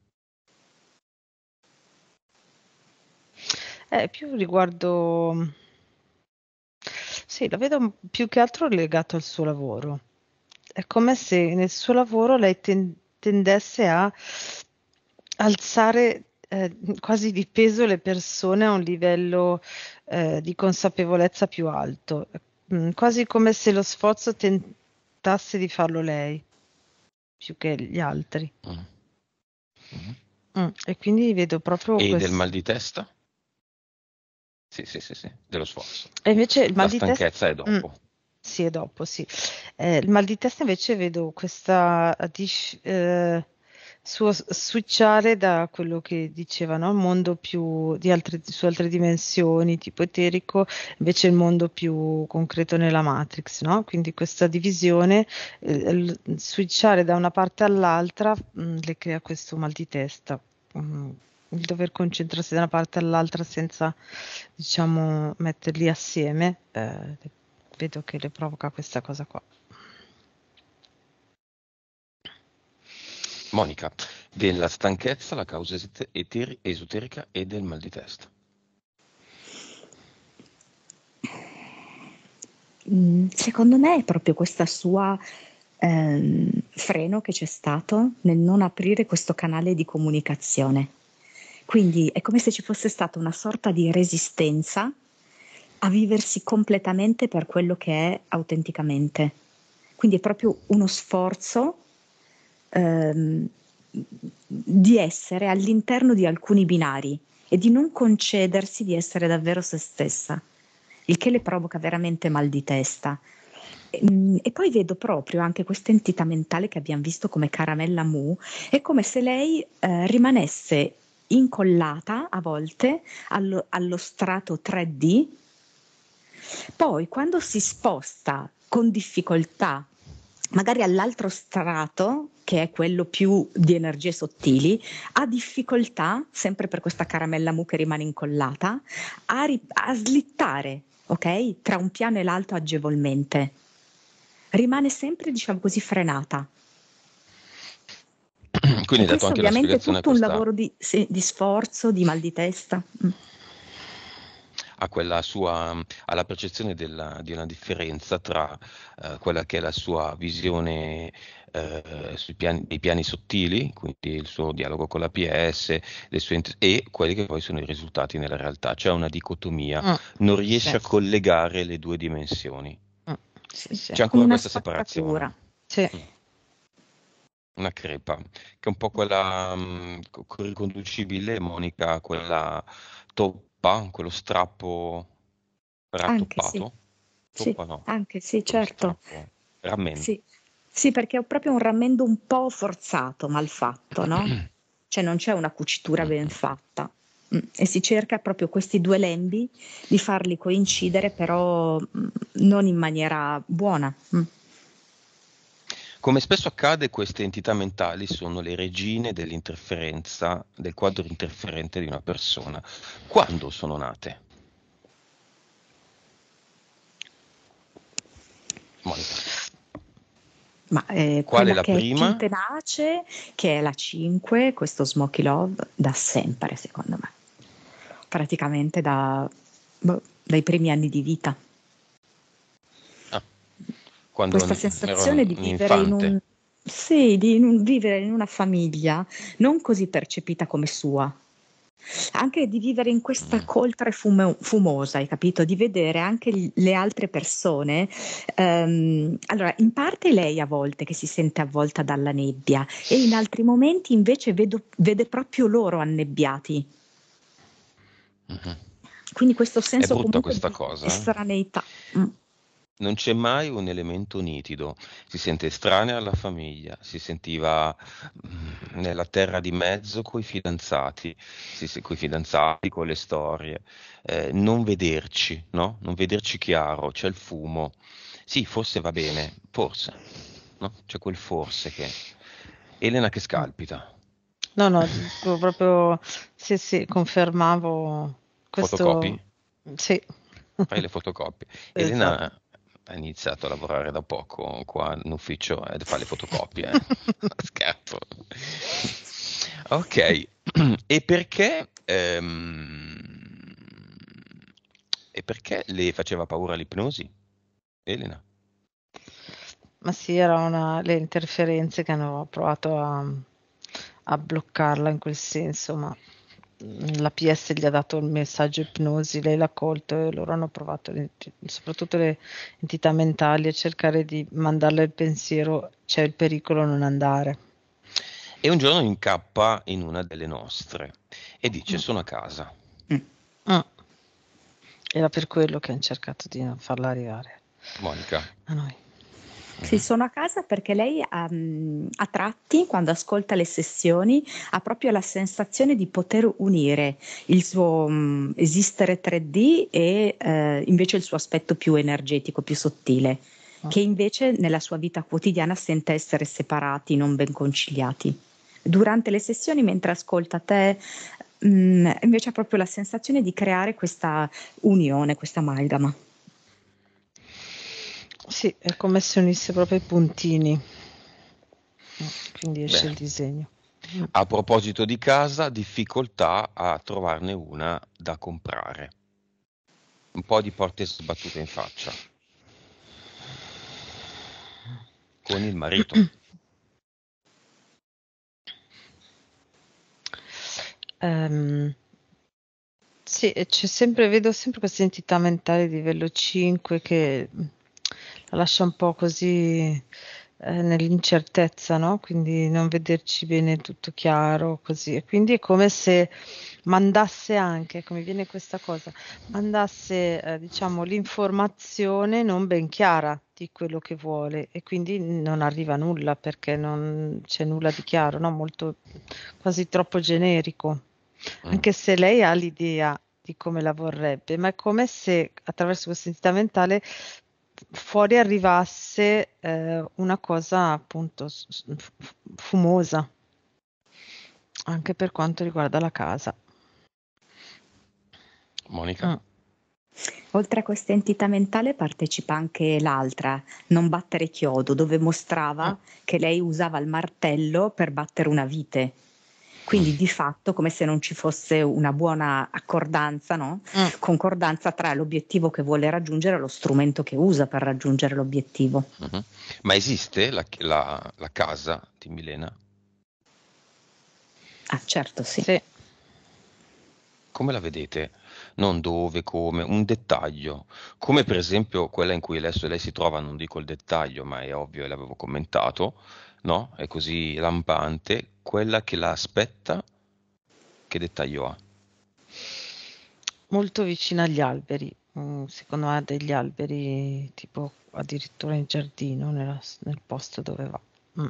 È più riguardo, sì, la vedo più che altro legato al suo lavoro. È come se nel suo lavoro lei ten- tendesse a alzare eh, quasi di peso le persone a un livello eh, di consapevolezza più alto, Mm, quasi come se lo sforzo tentasse di farlo lei più che gli altri. Mm. Mhm. Mm, e quindi vedo proprio E del questo. mal di testa? Sì, sì, sì, sì, dello sforzo. E invece il La mal di testa, stanchezza è mm, dopo. sì, è dopo, sì. Eh, il mal di testa invece vedo questa dis- eh, suo switchare da quello che diceva, no? Il mondo più di altre, su altre dimensioni, tipo eterico, invece il mondo più concreto nella Matrix, no? Quindi questa divisione, eh, il switchare da una parte all'altra, mm, le crea questo mal di testa. Mm, il dover concentrarsi da una parte all'altra senza, diciamo, metterli assieme, eh, vedo che le provoca questa cosa qua. Monica, della stanchezza la causa esete- eteri- esoterica e del mal di testa. Mm, Secondo me è proprio questa sua ehm, freno che c'è stato nel non aprire questo canale di comunicazione. Quindi è come se ci fosse stata una sorta di resistenza a viversi completamente per quello che è autenticamente. Quindi è proprio uno sforzo ehm, di essere all'interno di alcuni binari e di non concedersi di essere davvero se stessa, il che le provoca veramente mal di testa. E, mm, e poi vedo proprio anche questa entità mentale che abbiamo visto come Caramella Mu, è come se lei eh, rimanesse incollata a volte allo, allo strato tre D, poi quando si sposta con difficoltà, magari all'altro strato, che è quello più di energie sottili, ha difficoltà, sempre per questa caramella mu che rimane incollata, a, ri- a slittare, ok? Tra un piano e l'altro agevolmente. Rimane sempre, diciamo così, frenata. Quindi E hai dato questo anche la ovviamente è spiegazione a tutto un questa, lavoro di, sì, di sforzo, di mal di testa. Mm. a quella sua, alla percezione della- di una differenza tra eh, quella che è la sua visione eh, sui piani, dei piani sottili, quindi il suo dialogo con la P S, le sue int- e quelli che poi sono i risultati nella realtà. C'è una dicotomia, Mm, non sì, riesce a collegare le due dimensioni. mm, sì, sì, C'è Come ancora una questa spaccatura. separazione. sì. Mm. Una crepa, che è un po' quella mh, co- co- riconducibile, Monica, a quella toppa, quello strappo Anche sì, rattoppato? sì, Toppa no, anche sì, quello certo. strappo, rammendo. Sì, sì, perché ho proprio un rammendo un po' forzato, mal fatto, no? Cioè non c'è una cucitura Mm, ben mm. fatta. Mm, E si cerca proprio questi due lembi di farli coincidere, però mm, non in maniera buona. Mm. Come spesso accade, queste entità mentali sono le regine dell'interferenza, del quadro interferente di una persona. Quando sono nate? Monica, Ma eh, qual è quella la che è più prima? tenace, che è la cinque, questo Smoky Love, da sempre, secondo me. Praticamente da, boh, dai primi anni di vita. Ah, quando Questa ero sensazione di un vivere in infante. un, sì, di in un- vivere in una famiglia non così percepita come sua. Anche di vivere in questa Mm. coltre fumo- fumosa, hai capito? Di vedere anche gli- le altre persone. Ehm, allora, in parte lei a volte che si sente avvolta dalla nebbia e in altri momenti invece vedo- vede proprio loro annebbiati. Mhm. Quindi questo È senso brutta comunque questa di cosa, eh? estraneità. Mm. Non c'è mai un elemento nitido, si sente estranea alla famiglia, si sentiva mm, nella terra di mezzo coi fidanzati, si, si- coi fidanzati, con le storie, eh, non vederci, no? Non vederci chiaro, c'è il fumo. Sì, forse va bene, forse, no? C'è quel forse che... Elena che Mm. scalpita, No, no, dico proprio sì, sì, confermavo fotocopi? questo, sì, Fai le fotocopie. Elena esatto. ha iniziato a lavorare da poco qua in ufficio e fa le fotocopie. eh. Scherzo. Ok, e perché, ehm, e perché le faceva paura l'ipnosi, Elena? Ma sì, erano le interferenze che hanno provato a, a bloccarla in quel senso, ma mm, la P S gli ha dato il messaggio ipnosi, lei l'ha colto e loro hanno provato, le- soprattutto le entità mentali, a cercare di mandarle il pensiero, c'è il pericolo non andare. E un giorno incappa in una delle nostre e dice: Mm. sono a casa. Mm. Mm. Era per quello che hanno cercato di non farla arrivare Monica. a noi. Sì, sono a casa perché lei ha, mh, a tratti, quando ascolta le sessioni, ha proprio la sensazione di poter unire il suo mh, esistere tre D e eh, invece il suo aspetto più energetico, più sottile, che invece nella sua vita quotidiana sente essere separati, non ben conciliati. Durante le sessioni, mentre ascolta te, mh, invece ha proprio la sensazione di creare questa unione, questa amalgama. Sì, è come se unisse proprio i puntini. Quindi esce Bene. il disegno. A proposito di casa, difficoltà a trovarne una da comprare. Un po' di porte sbattute in faccia. Con il marito. Ehm, sì, e c'è sempre, vedo sempre questa entità mentale di livello cinque che la lascia un po' così eh, nell'incertezza, no? Quindi non vederci bene tutto chiaro, così. E quindi è come se mandasse anche, come viene questa cosa, mandasse eh, diciamo l'informazione non ben chiara di quello che vuole e quindi non arriva nulla perché non c'è nulla di chiaro, no? Molto quasi troppo generico. Mm. Anche se lei ha l'idea di come la vorrebbe, ma è come se attraverso questa entità mentale fuori arrivasse eh, una cosa appunto s- s- f- fumosa, anche per quanto riguarda la casa. Monica. Mm. Oltre a questa entità mentale partecipa anche l'altra, Non battere chiodo, dove mostrava Mm. che lei usava il martello per battere una vite. Quindi di fatto come se non ci fosse una buona accordanza, no? Mm. Concordanza tra l'obiettivo che vuole raggiungere e lo strumento che usa per raggiungere l'obiettivo. Mhm. Ma esiste la, la- la casa di Milena? Ah, certo, sì. Sì. Come la vedete? Non dove, come, un dettaglio. Come per esempio quella in cui adesso lei si trova, non dico il dettaglio, ma è ovvio e l'avevo commentato, no? È così lampante. Quella che la aspetta, che dettaglio ha? Molto vicina agli alberi. Mm, secondo me ha degli alberi tipo addirittura in giardino, nella- nel posto dove va. Mm.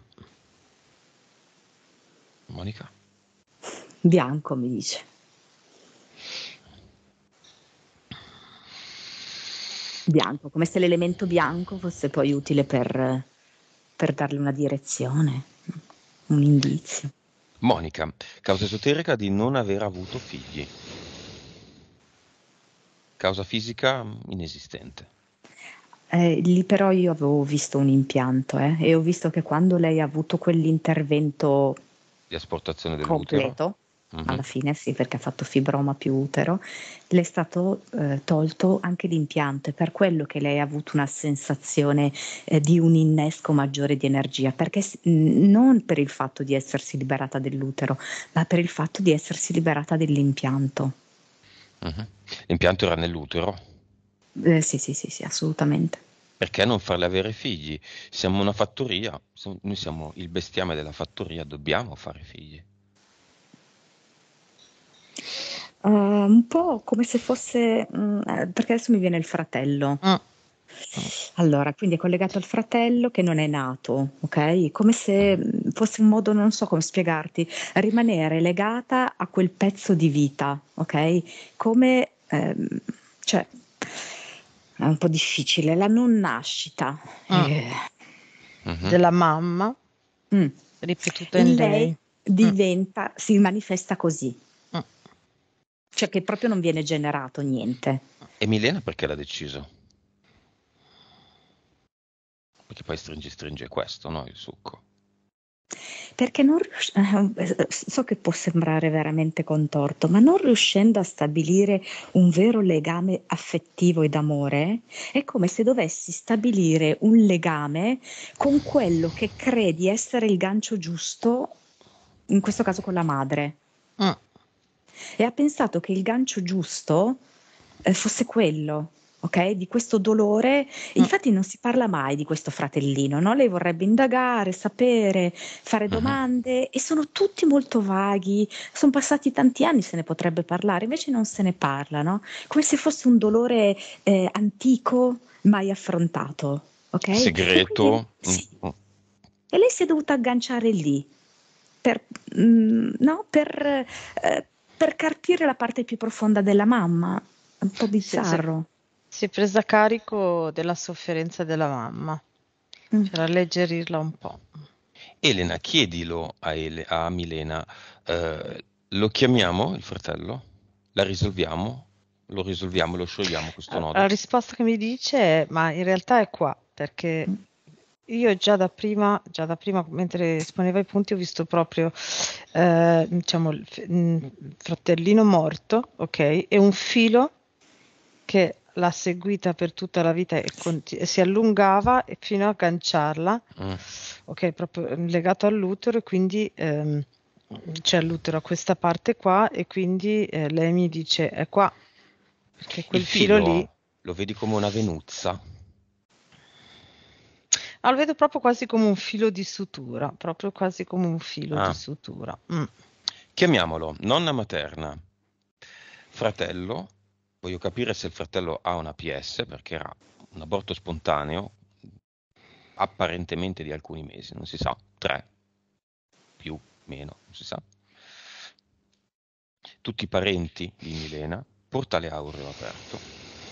Monica? Bianco, mi dice. Bianco, come se l'elemento bianco fosse poi utile per, per darle una direzione, un indizio. Monica, causa esoterica di non aver avuto figli. Causa fisica inesistente. Eh, lì però io avevo visto un impianto eh, e ho visto che quando lei ha avuto quell'intervento Di asportazione dell'utero. completo, Mhm. alla fine sì, perché ha fatto fibroma più utero, le è stato eh, tolto anche l'impianto, è per quello che lei ha avuto una sensazione eh, di un innesco maggiore di energia, perché s- non per il fatto di essersi liberata dell'utero, ma per il fatto di essersi liberata dell'impianto. Mhm. L'impianto era nell'utero. Eh, sì, sì, sì, sì, assolutamente. Perché non farle avere figli? Siamo una fattoria, siamo- noi siamo il bestiame della fattoria, dobbiamo fare figli. Uh, un po' come se fosse, mm, eh, perché adesso mi viene il fratello. Mm. Allora, quindi è collegato al fratello che non è nato, ok? Come se mm, fosse un modo, non so come spiegarti, rimanere legata a quel pezzo di vita, ok? Come, ehm, cioè, è un po' difficile, la non nascita. Mm. eh, Mhm. Della mamma mm. ripetuta in In lei lei. Mm. diventa, si manifesta così, Mm. cioè che proprio non viene generato niente. E Milena perché l'ha deciso? Perché poi stringi stringe questo, no? Il succo. Perché non rius- eh, so che può sembrare veramente contorto, ma non riuscendo a stabilire un vero legame affettivo ed amore, è come se dovessi stabilire un legame con quello che credi essere il gancio giusto, in questo caso con la madre. Mm. E ha pensato che il gancio giusto eh, fosse quello. ok? Di questo dolore. Mm. Infatti non si parla mai di questo fratellino, no? Lei vorrebbe indagare, sapere, fare Mhm. domande e sono tutti molto vaghi. Sono passati tanti anni, se ne potrebbe parlare, invece non se ne parla, no? Come se fosse un dolore eh, antico, mai affrontato, ok? E quindi Segreto. sì, Mm. e lei si è dovuta agganciare lì per, mm, no? per, eh, per carpire la parte più profonda della mamma. È un po' Si, si- bizzarro. si è presa carico della sofferenza della mamma Mm. per alleggerirla un po'. Elena, chiedilo a, Ele- a Milena, eh, lo chiamiamo il fratello? La risolviamo? Lo risolviamo, lo sciogliamo questo La la nodo? risposta che mi dice è, ma in realtà è qua, perché io già da prima, già da prima mentre esponeva i punti, ho visto proprio, eh, diciamo, il f- il fratellino morto, ok, e un filo che l'ha seguita per tutta la vita e, conti- e si allungava e fino a agganciarla, Mm. ok, proprio legato all'utero, e quindi ehm, c'è all'utero a questa parte qua, e quindi eh, lei mi dice è qua, perché Il quel filo lì. filo lo vedi come una venuzza? Ah, lo vedo proprio quasi come un filo di sutura, proprio quasi come un filo di Ah, sutura. Mm. chiamiamolo nonna materna, fratello. Voglio capire se il fratello ha una P S perché era un aborto spontaneo, apparentemente di alcuni mesi, non si sa, tre, più, meno, non si sa. Tutti i parenti di Milena, portale aureo aperto.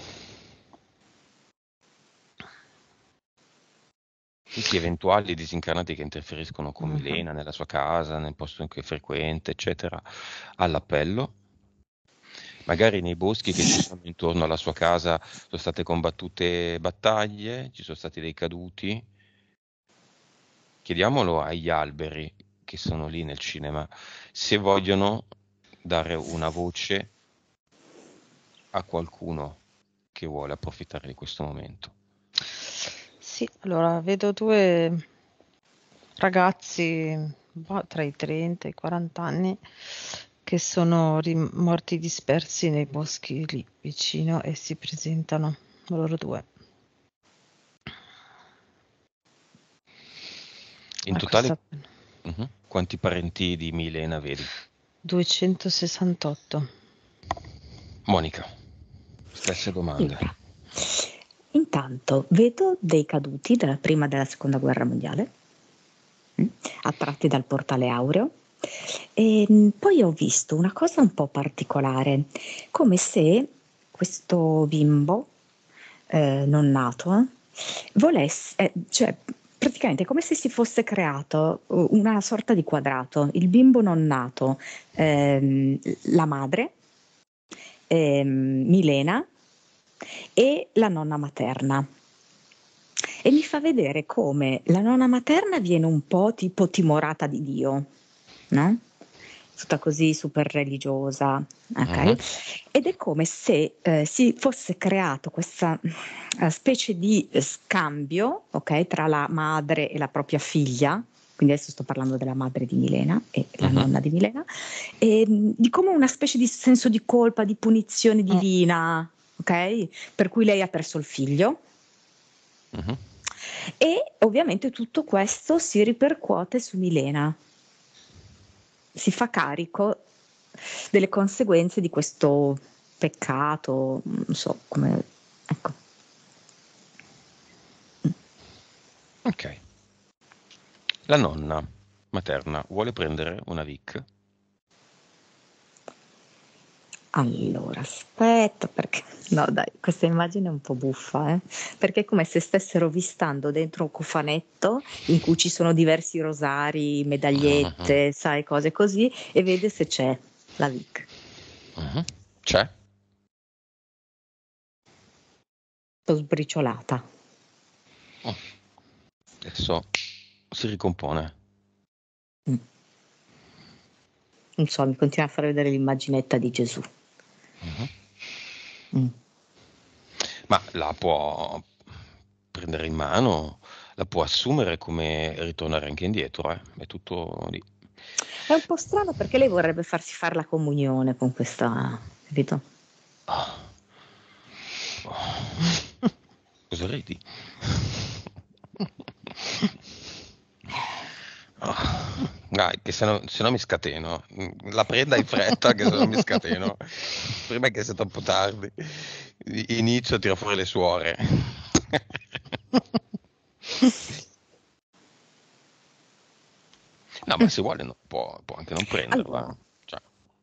Tutti eventuali disincarnati che interferiscono con Mhm. Milena nella sua casa, nel posto in cui è frequente, eccetera, all'appello. Magari nei boschi che ci sono intorno alla sua casa sono state combattute battaglie, ci sono stati dei caduti. Chiediamolo agli alberi che sono lì nel cinema, se vogliono dare una voce a qualcuno che vuole approfittare di questo momento. Sì, allora vedo due ragazzi boh, tra i trenta e i quaranta anni che sono rim- morti dispersi nei boschi lì vicino e si presentano loro due. In A totale, questa mhm, quanti parenti di Milena vedi? duecentosessantotto. Monica, stesse domande. Allora, intanto vedo dei caduti della prima e della seconda guerra mondiale, mm, attratti dal portale aureo. E mm, poi ho visto una cosa un po' particolare, come se questo bimbo eh, non nato volesse, eh, cioè praticamente come se si fosse creato uh, una sorta di quadrato, il bimbo non nato, ehm, la madre, ehm, Milena e la nonna materna. E mi fa vedere come la nonna materna viene un po' tipo timorata di Dio, no? Tutta così super religiosa, ok? Mhm, Ed è come se eh, si fosse creato questa eh, specie di eh, scambio, ok, tra la madre e la propria figlia. Quindi adesso sto parlando della madre di Milena e la mhm, nonna di Milena, e, mh, di come una specie di senso di colpa, di punizione divina, ok? Per cui lei ha perso il figlio. mhm. E ovviamente tutto questo si ripercuote su Milena, si fa carico delle conseguenze di questo peccato, non so come, ecco. Ok. La nonna materna vuole prendere una Vic? Allora, aspetta, perché no, dai, questa immagine è un po' buffa, eh? Perché è come se stessero vistando dentro un cofanetto in cui ci sono diversi rosari, Mhm, medagliette, sai, cose così, e vede se c'è la Vic. mhm. C'è? Sto sbriciolata. Oh, adesso si ricompone. Mm. Non so, mi continua a far vedere l'immaginetta di Gesù. Mhm. Mm. Ma la può prendere in mano, la può assumere come ritornare anche indietro, eh? È tutto lì. È un po' strano perché lei vorrebbe farsi fare la comunione con questa, capito? Ah. Cosa ridi? Oh, dai, che se no, se no mi scateno. La prenda in fretta, che se no mi scateno. Prima che sia troppo tardi. Inizio a tirare fuori le suore. No, ma se vuole no, può, può anche non prenderla. Allora, Cioè,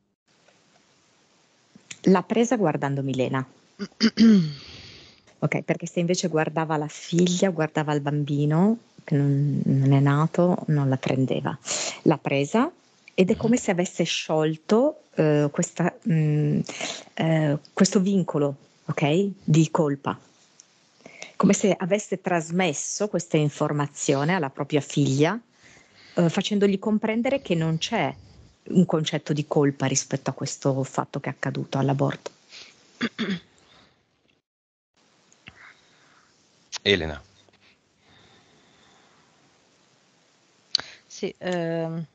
l'ha presa guardando Milena. Ok, perché se invece guardava la figlia, guardava il bambino che non, non è nato, non la prendeva. L'ha presa ed è come se avesse sciolto eh, questa, mh, eh, questo vincolo, ok, di colpa. Come se avesse trasmesso questa informazione alla propria figlia, eh, facendogli comprendere che non c'è un concetto di colpa rispetto a questo fatto che è accaduto all'aborto. Elena. Sì, ehm,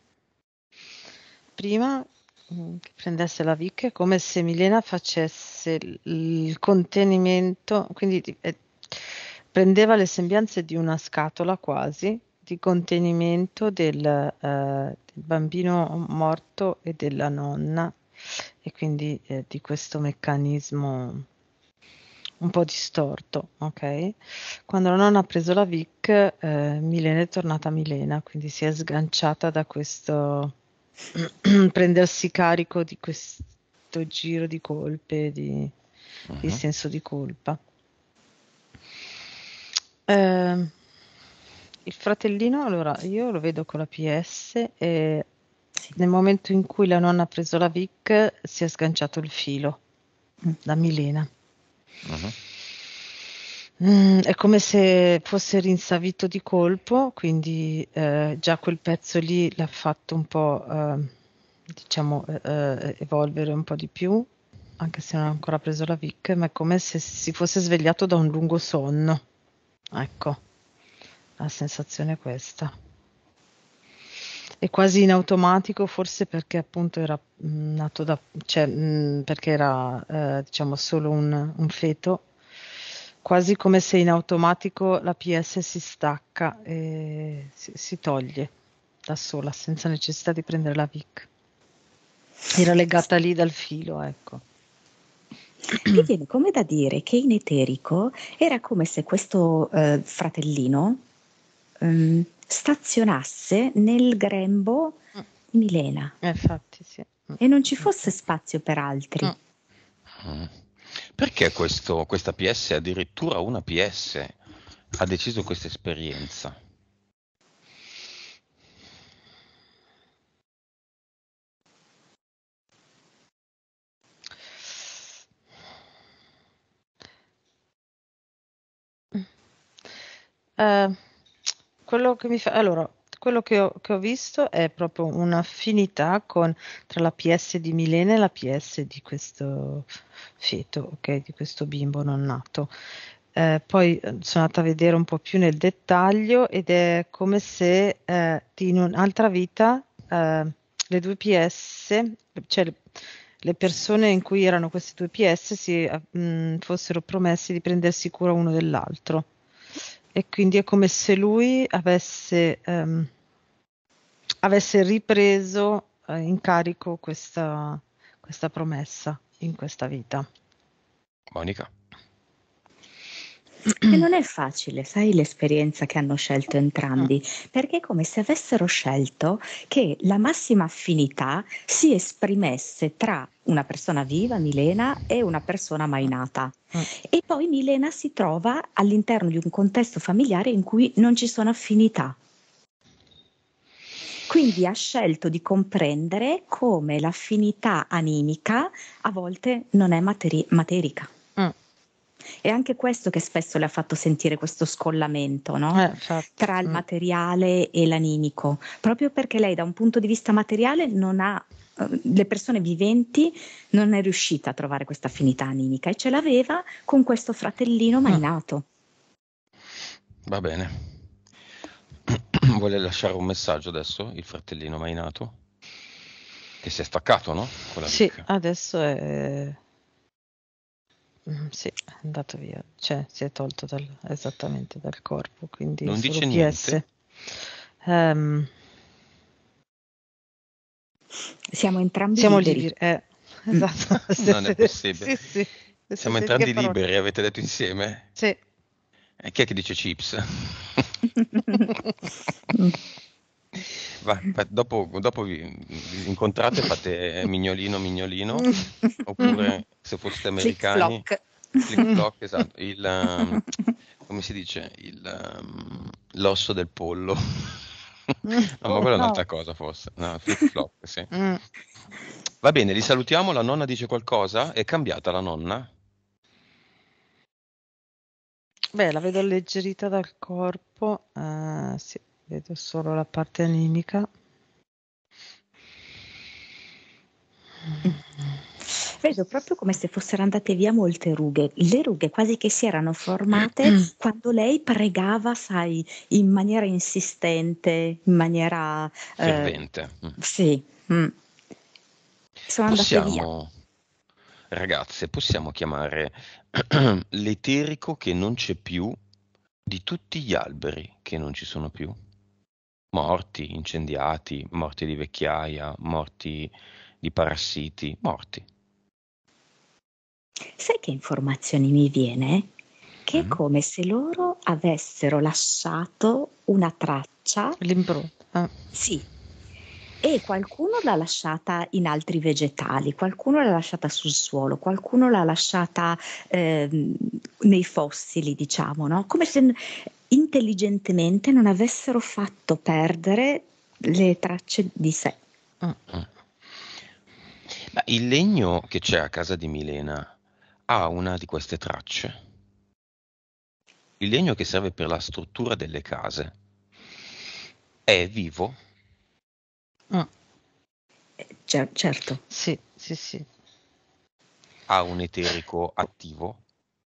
prima mm, che prendesse la Vic è come se Milena facesse il, il contenimento, quindi di- eh, prendeva le sembianze di una scatola quasi di contenimento del, eh, del bambino morto e della nonna e quindi eh, di questo meccanismo un po' distorto, ok? Quando la nonna ha preso la Vic, eh, Milena è tornata Milena, quindi si è sganciata da questo prendersi carico di questo giro di colpe, di, di Mhm. senso di colpa. Eh, il fratellino, allora, io lo vedo con la P S e Sì. nel momento in cui la nonna ha preso la Vic si è sganciato il filo Mm. da Milena. Mhm. Mm, è come se fosse rinsavito di colpo, quindi eh, già quel pezzo lì l'ha fatto un po', eh, diciamo, eh, eh, evolvere un po' di più, anche se non ha ancora preso la Vic, ma è come se si fosse svegliato da un lungo sonno. Ecco, la sensazione è questa. È quasi in automatico, forse perché appunto era mm, nato da, cioè, mm, perché era, eh, diciamo, solo un, un feto, quasi come se in automatico la P S si stacca e si, si toglie da sola, senza necessità di prendere la Vic. Era legata lì dal filo, ecco. Mi viene come da dire che in eterico era come se questo eh, fratellino ehm, stazionasse nel grembo Mm, di Milena eh, infatti, sì. Mm, e non ci mm, fosse spazio per altri. mm. Mm. Perché questo, questa P S, addirittura una P S, ha deciso questa esperienza? Eh, quello che mi fa, allora, quello che ho, che ho visto è proprio un'affinità con, tra la P S di Milena e la P S di questo feto, ok, di questo bimbo non nato. Eh, poi eh, sono andata a vedere un po' più nel dettaglio ed è come se eh, in un'altra vita eh, le due P S, cioè le, le persone in cui erano queste due P S si eh, mh, fossero promessi di prendersi cura uno dell'altro. E quindi è come se lui avesse, ehm, avesse ripreso eh, in carico questa, questa promessa in questa vita. Monica? E non è facile, sai l'esperienza che hanno scelto entrambi, perché è come se avessero scelto che la massima affinità si esprimesse tra una persona viva, Milena, e una persona mai nata. Mm. E poi Milena si trova all'interno di un contesto familiare in cui non ci sono affinità. Quindi ha scelto di comprendere come l'affinità animica a volte non è materi- materica. Mm. È anche questo che spesso le ha fatto sentire questo scollamento, no? Eh, infatti. Tra il Mm. materiale e l'animico, proprio perché lei da un punto di vista materiale non ha, eh, le persone viventi non è riuscita a trovare questa affinità animica e ce l'aveva con questo fratellino mai Mm. nato. Va bene. Vuole lasciare un messaggio adesso, il fratellino mai nato? Che si è staccato, no? Con la Sì, Vic. adesso è, Mm, sì, è andato via, cioè si è tolto dal, esattamente dal corpo, quindi è Non solo dice P S. niente? Ehm, Siamo entrambi siamo liberi. liberi, eh, Mm. esatto. Non è Stesse- possibile. sì, sì, le Siamo stesse righe entrambi parole. liberi, avete detto insieme? Sì. E chi è che dice chips? Mm. Va, fa- dopo, dopo vi, vi incontrate, fate mignolino, mignolino, oppure se foste Flick americani, flock. flick flock, esatto, il, um, come si dice, il, um, l'osso del pollo. No, ma Oh quella è no. un'altra cosa forse. No, flick flock, sì. Mm. Va bene, li salutiamo, la nonna dice qualcosa? È cambiata la nonna? Beh, la vedo alleggerita dal corpo, eh, sì, vedo solo la parte anemica. Vedo proprio come se fossero andate via molte rughe, le rughe quasi che si erano formate quando lei pregava, sai, in maniera insistente, in maniera... eh, Fervente. Mm. sì, mm. Sono andate via. Possiamo, ragazze, possiamo chiamare l'eterico che non c'è più di tutti gli alberi che non ci sono più? Morti, incendiati, morti di vecchiaia, morti di parassiti, morti. Sai che informazioni mi viene? Che è Mm? come se loro avessero lasciato una traccia, L'impronta. eh. sì, e qualcuno l'ha lasciata in altri vegetali, qualcuno l'ha lasciata sul suolo, qualcuno l'ha lasciata ehm, nei fossili, diciamo, no? Come se n- intelligentemente non avessero fatto perdere le tracce di sé. Mm. Mm. Ma il legno che c'è a casa di Milena ha una di queste tracce. Il legno che serve per la struttura delle case è vivo? Mm. Eh, cer- certo. Sì, sì, sì. Ha un eterico attivo?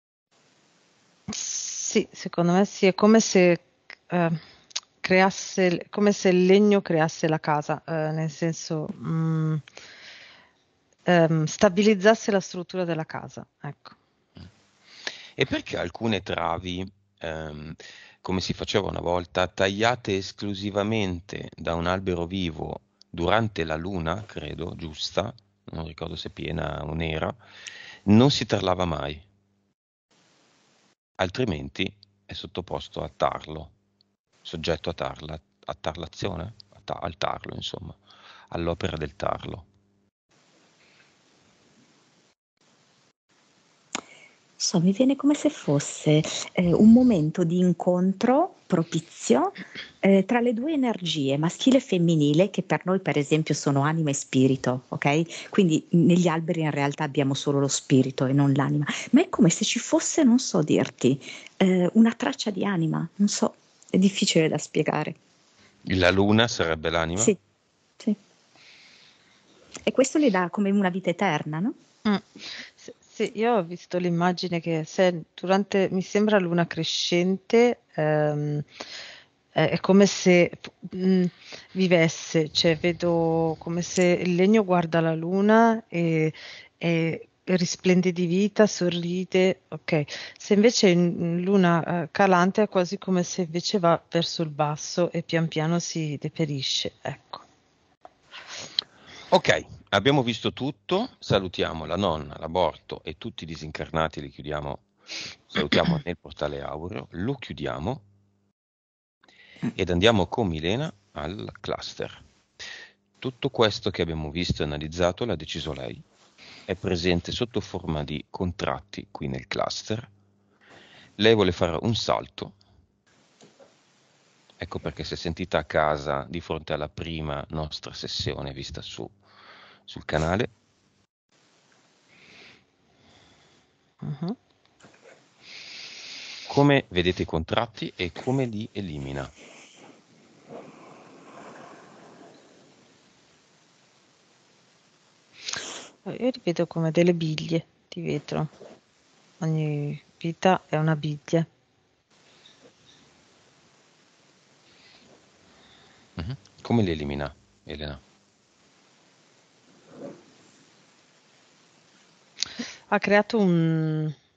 Sì, secondo me sì, è come se eh, creasse, come se il legno creasse la casa, eh, nel senso mm, ehm, stabilizzasse la struttura della casa, ecco. E perché alcune travi, ehm, come si faceva una volta, tagliate esclusivamente da un albero vivo durante la luna, credo, giusta, non ricordo se piena o nera, non si tarlava mai, altrimenti è sottoposto a tarlo, soggetto a tarla, a tarlazione, a ta- al tarlo, insomma, all'opera del tarlo. So, mi viene come se fosse eh, un momento di incontro propizio eh, tra le due energie, maschile e femminile, che per noi, per esempio, sono anima e spirito, ok? Quindi negli alberi in realtà abbiamo solo lo spirito e non l'anima, ma è come se ci fosse, non so dirti, eh, una traccia di anima, non so, è difficile da spiegare. La luna sarebbe l'anima? Sì, sì. E questo le dà come una vita eterna, no? Mm. Sì, sì, io ho visto l'immagine che se durante, mi sembra luna crescente, ehm, è, è come se mm, vivesse, cioè vedo come se il legno guarda la luna e, e risplende di vita, sorride, ok. Se invece in in luna eh, calante è quasi come se invece va verso il basso e pian piano si deperisce, ecco. Ok, abbiamo visto tutto, salutiamo la nonna, l'aborto e tutti i disincarnati, li chiudiamo, salutiamo nel portale Aureo, lo chiudiamo ed andiamo con Milena al cluster. Tutto questo che abbiamo visto e analizzato l'ha deciso lei, è presente sotto forma di contratti qui nel cluster, lei vuole fare un salto, ecco perché si è sentita a casa di fronte alla prima nostra sessione vista su, sul canale. Mhm. Come vedete i contratti e come li elimina? Io li vedo come delle biglie di vetro. Ogni vita è una biglia. Mhm. Come li elimina, Elena? Ha creato un,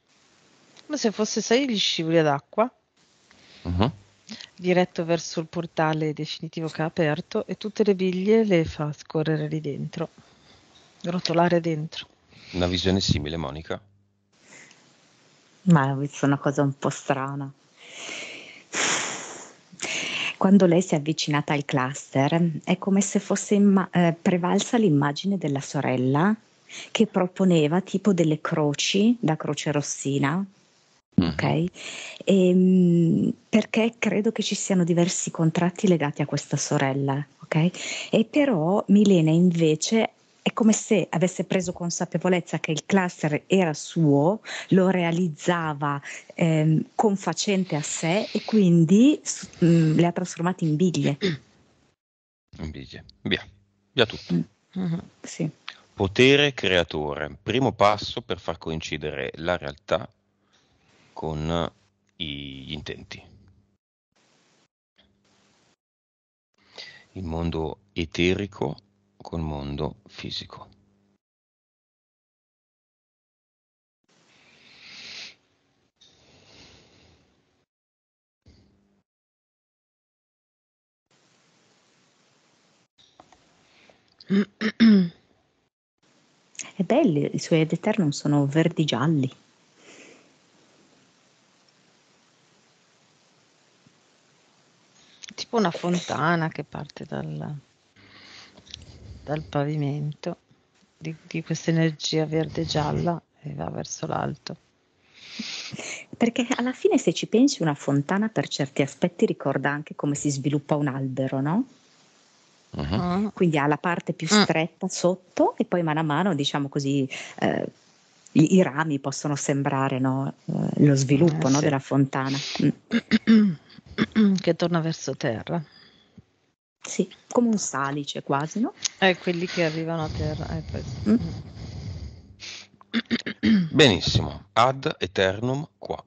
come se fosse, sai, gli scivoli ad acqua, Mhm. diretto verso il portale definitivo che ha aperto, e tutte le biglie le fa scorrere lì dentro, rotolare dentro. Una visione simile, Monica? Ma ho visto una cosa un po' strana. Quando lei si è avvicinata al cluster, è come se fosse imma- eh, prevalsa l'immagine della sorella che proponeva tipo delle croci da Croce Rossina, Mhm. ok? Ehm, perché credo che ci siano diversi contratti legati a questa sorella, ok? E però Milena invece è come se avesse preso consapevolezza che il cluster era suo, lo realizzava ehm, confacente a sé e quindi s- mh, le ha trasformate in biglie. Invidia. Via, via tutto. Mm, Mhm. sì. Potere creatore, primo passo per far coincidere la realtà con i- gli intenti. Il mondo eterico col mondo fisico. È belli, i suoi Ad Eternum sono verdi-gialli. Tipo una fontana che parte dal, dal pavimento di, di questa energia verde-gialla e va verso l'alto. Perché alla fine, se ci pensi, una fontana per certi aspetti ricorda anche come si sviluppa un albero, no? Mhm. Mm. Quindi ha la parte più Mm. stretta sotto e poi mano a mano, diciamo così, eh, i, i rami possono sembrare, no? Eh, lo sviluppo, Eh, no, sì. della fontana. Mm. Che torna verso terra. Sì, come un salice quasi, no? Eh, quelli che arrivano a terra. eh, poi- Mm. Benissimo, ad eternum qua.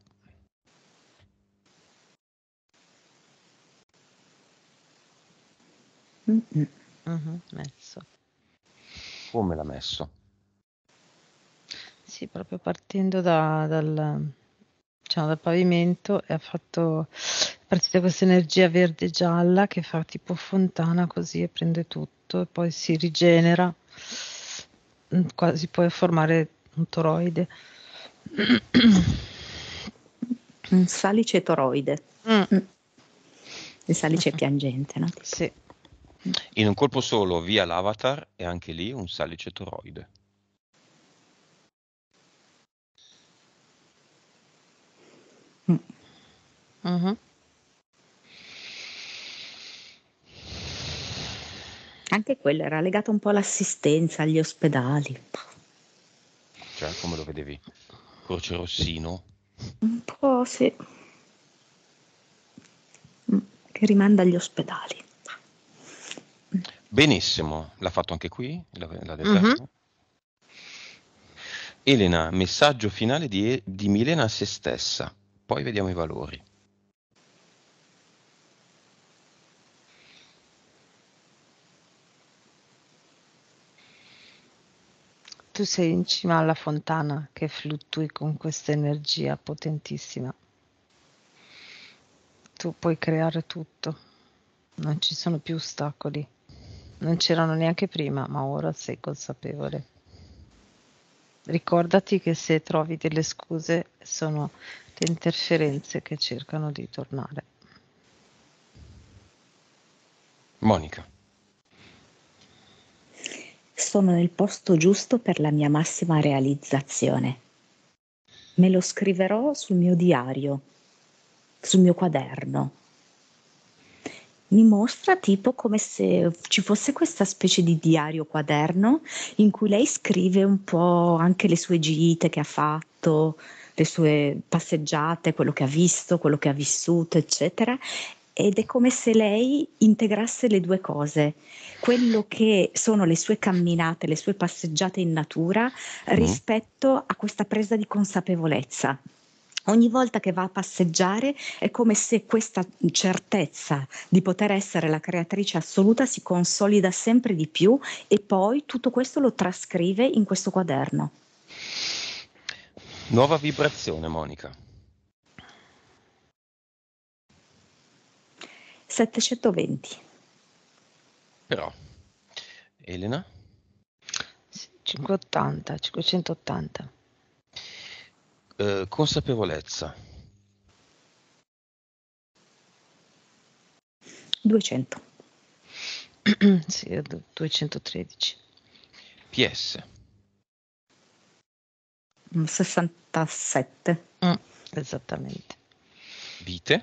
Mm-mm. Mhm, messo. Come l'ha messo? Sì, proprio partendo da- dal, diciamo, dal pavimento e ha fatto è partita questa energia verde-gialla che fa tipo fontana così e prende tutto e poi si rigenera, mm, quasi può formare un toroide. Un salice toroide. Mm. Mm. Il salice piangente, no? Tipo. Sì. In un colpo solo via l'avatar e anche lì un salice toroide. Mm. Mhm. Anche quello era legato un po' all'assistenza, agli ospedali. Cioè, come lo vedevi? Croce Rossino? Un po' sì. Mm. Che rimanda agli ospedali. Benissimo, l'ha fatto anche qui? L'ha, l'ha Mhm. detto? Elena, messaggio finale di, di Milena a se stessa. Poi vediamo i valori. Tu sei in cima alla fontana che fluttui con questa energia potentissima. Tu puoi creare tutto, non ci sono più ostacoli. Non c'erano neanche prima, ma ora sei consapevole. Ricordati che se trovi delle scuse sono le interferenze che cercano di tornare. Monica. Sono nel posto giusto per la mia massima realizzazione. Me lo scriverò sul mio diario, sul mio quaderno. Mi mostra tipo come se ci fosse questa specie di diario quaderno in cui lei scrive un po' anche le sue gite che ha fatto, le sue passeggiate, quello che ha visto, quello che ha vissuto, eccetera. Ed è come se lei integrasse le due cose, quello che sono le sue camminate, le sue passeggiate in natura Mm. rispetto a questa presa di consapevolezza. Ogni volta che va a passeggiare è come se questa certezza di poter essere la creatrice assoluta si consolida sempre di più e poi tutto questo lo trascrive in questo quaderno. Nuova vibrazione, Monica. settecentoventi. Però, Elena? cinquecentottanta, cinquecentottanta. Eh, consapevolezza. duecento. Sì, duecentotredici. P S. sessantasette. Mm, esattamente. Vite.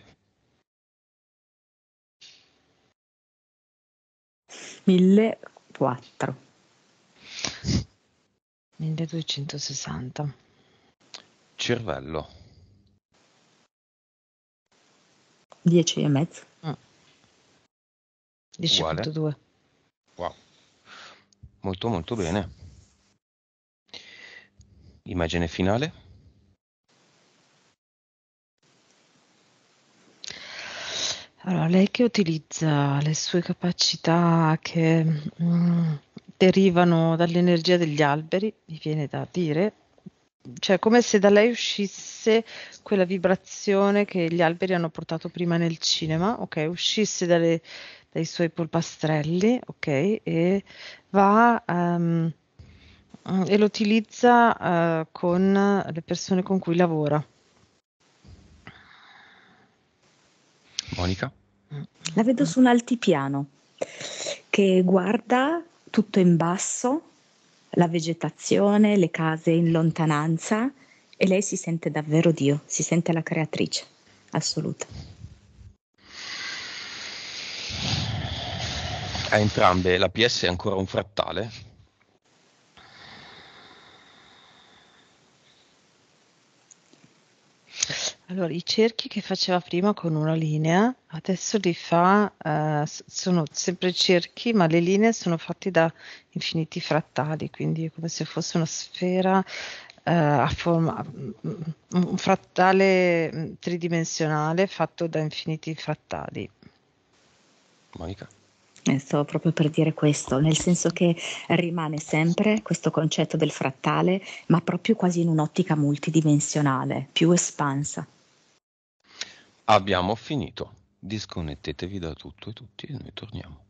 millequattrocento. milleduecentosessanta. Cervello. dieci e mezzo. Mm. dieci virgola due. Wow. Molto molto bene. Immagine finale. Allora, lei che utilizza le sue capacità che mm, derivano dall'energia degli alberi, mi viene da dire, cioè come se da lei uscisse quella vibrazione che gli alberi hanno portato prima nel cinema, ok? Uscisse dalle- dai suoi polpastrelli, ok? E va ehm, e lo utilizza eh, con le persone con cui lavora. Monica. La vedo su un altipiano che guarda tutto in basso, la vegetazione, le case in lontananza, e lei si sente davvero Dio, si sente la creatrice assoluta. A entrambe la P S è ancora un frattale. Allora, i cerchi che faceva prima con una linea, adesso li fa, eh, s- sono sempre cerchi, ma le linee sono fatte da infiniti frattali, quindi è come se fosse una sfera, eh, a forma, mm, un frattale mm, tridimensionale fatto da infiniti frattali. Monica. Eh, Stavo proprio per dire questo, nel senso che rimane sempre questo concetto del frattale, ma proprio quasi in un'ottica multidimensionale, più espansa. Abbiamo finito. Disconnettetevi da tutto e tutti e noi torniamo.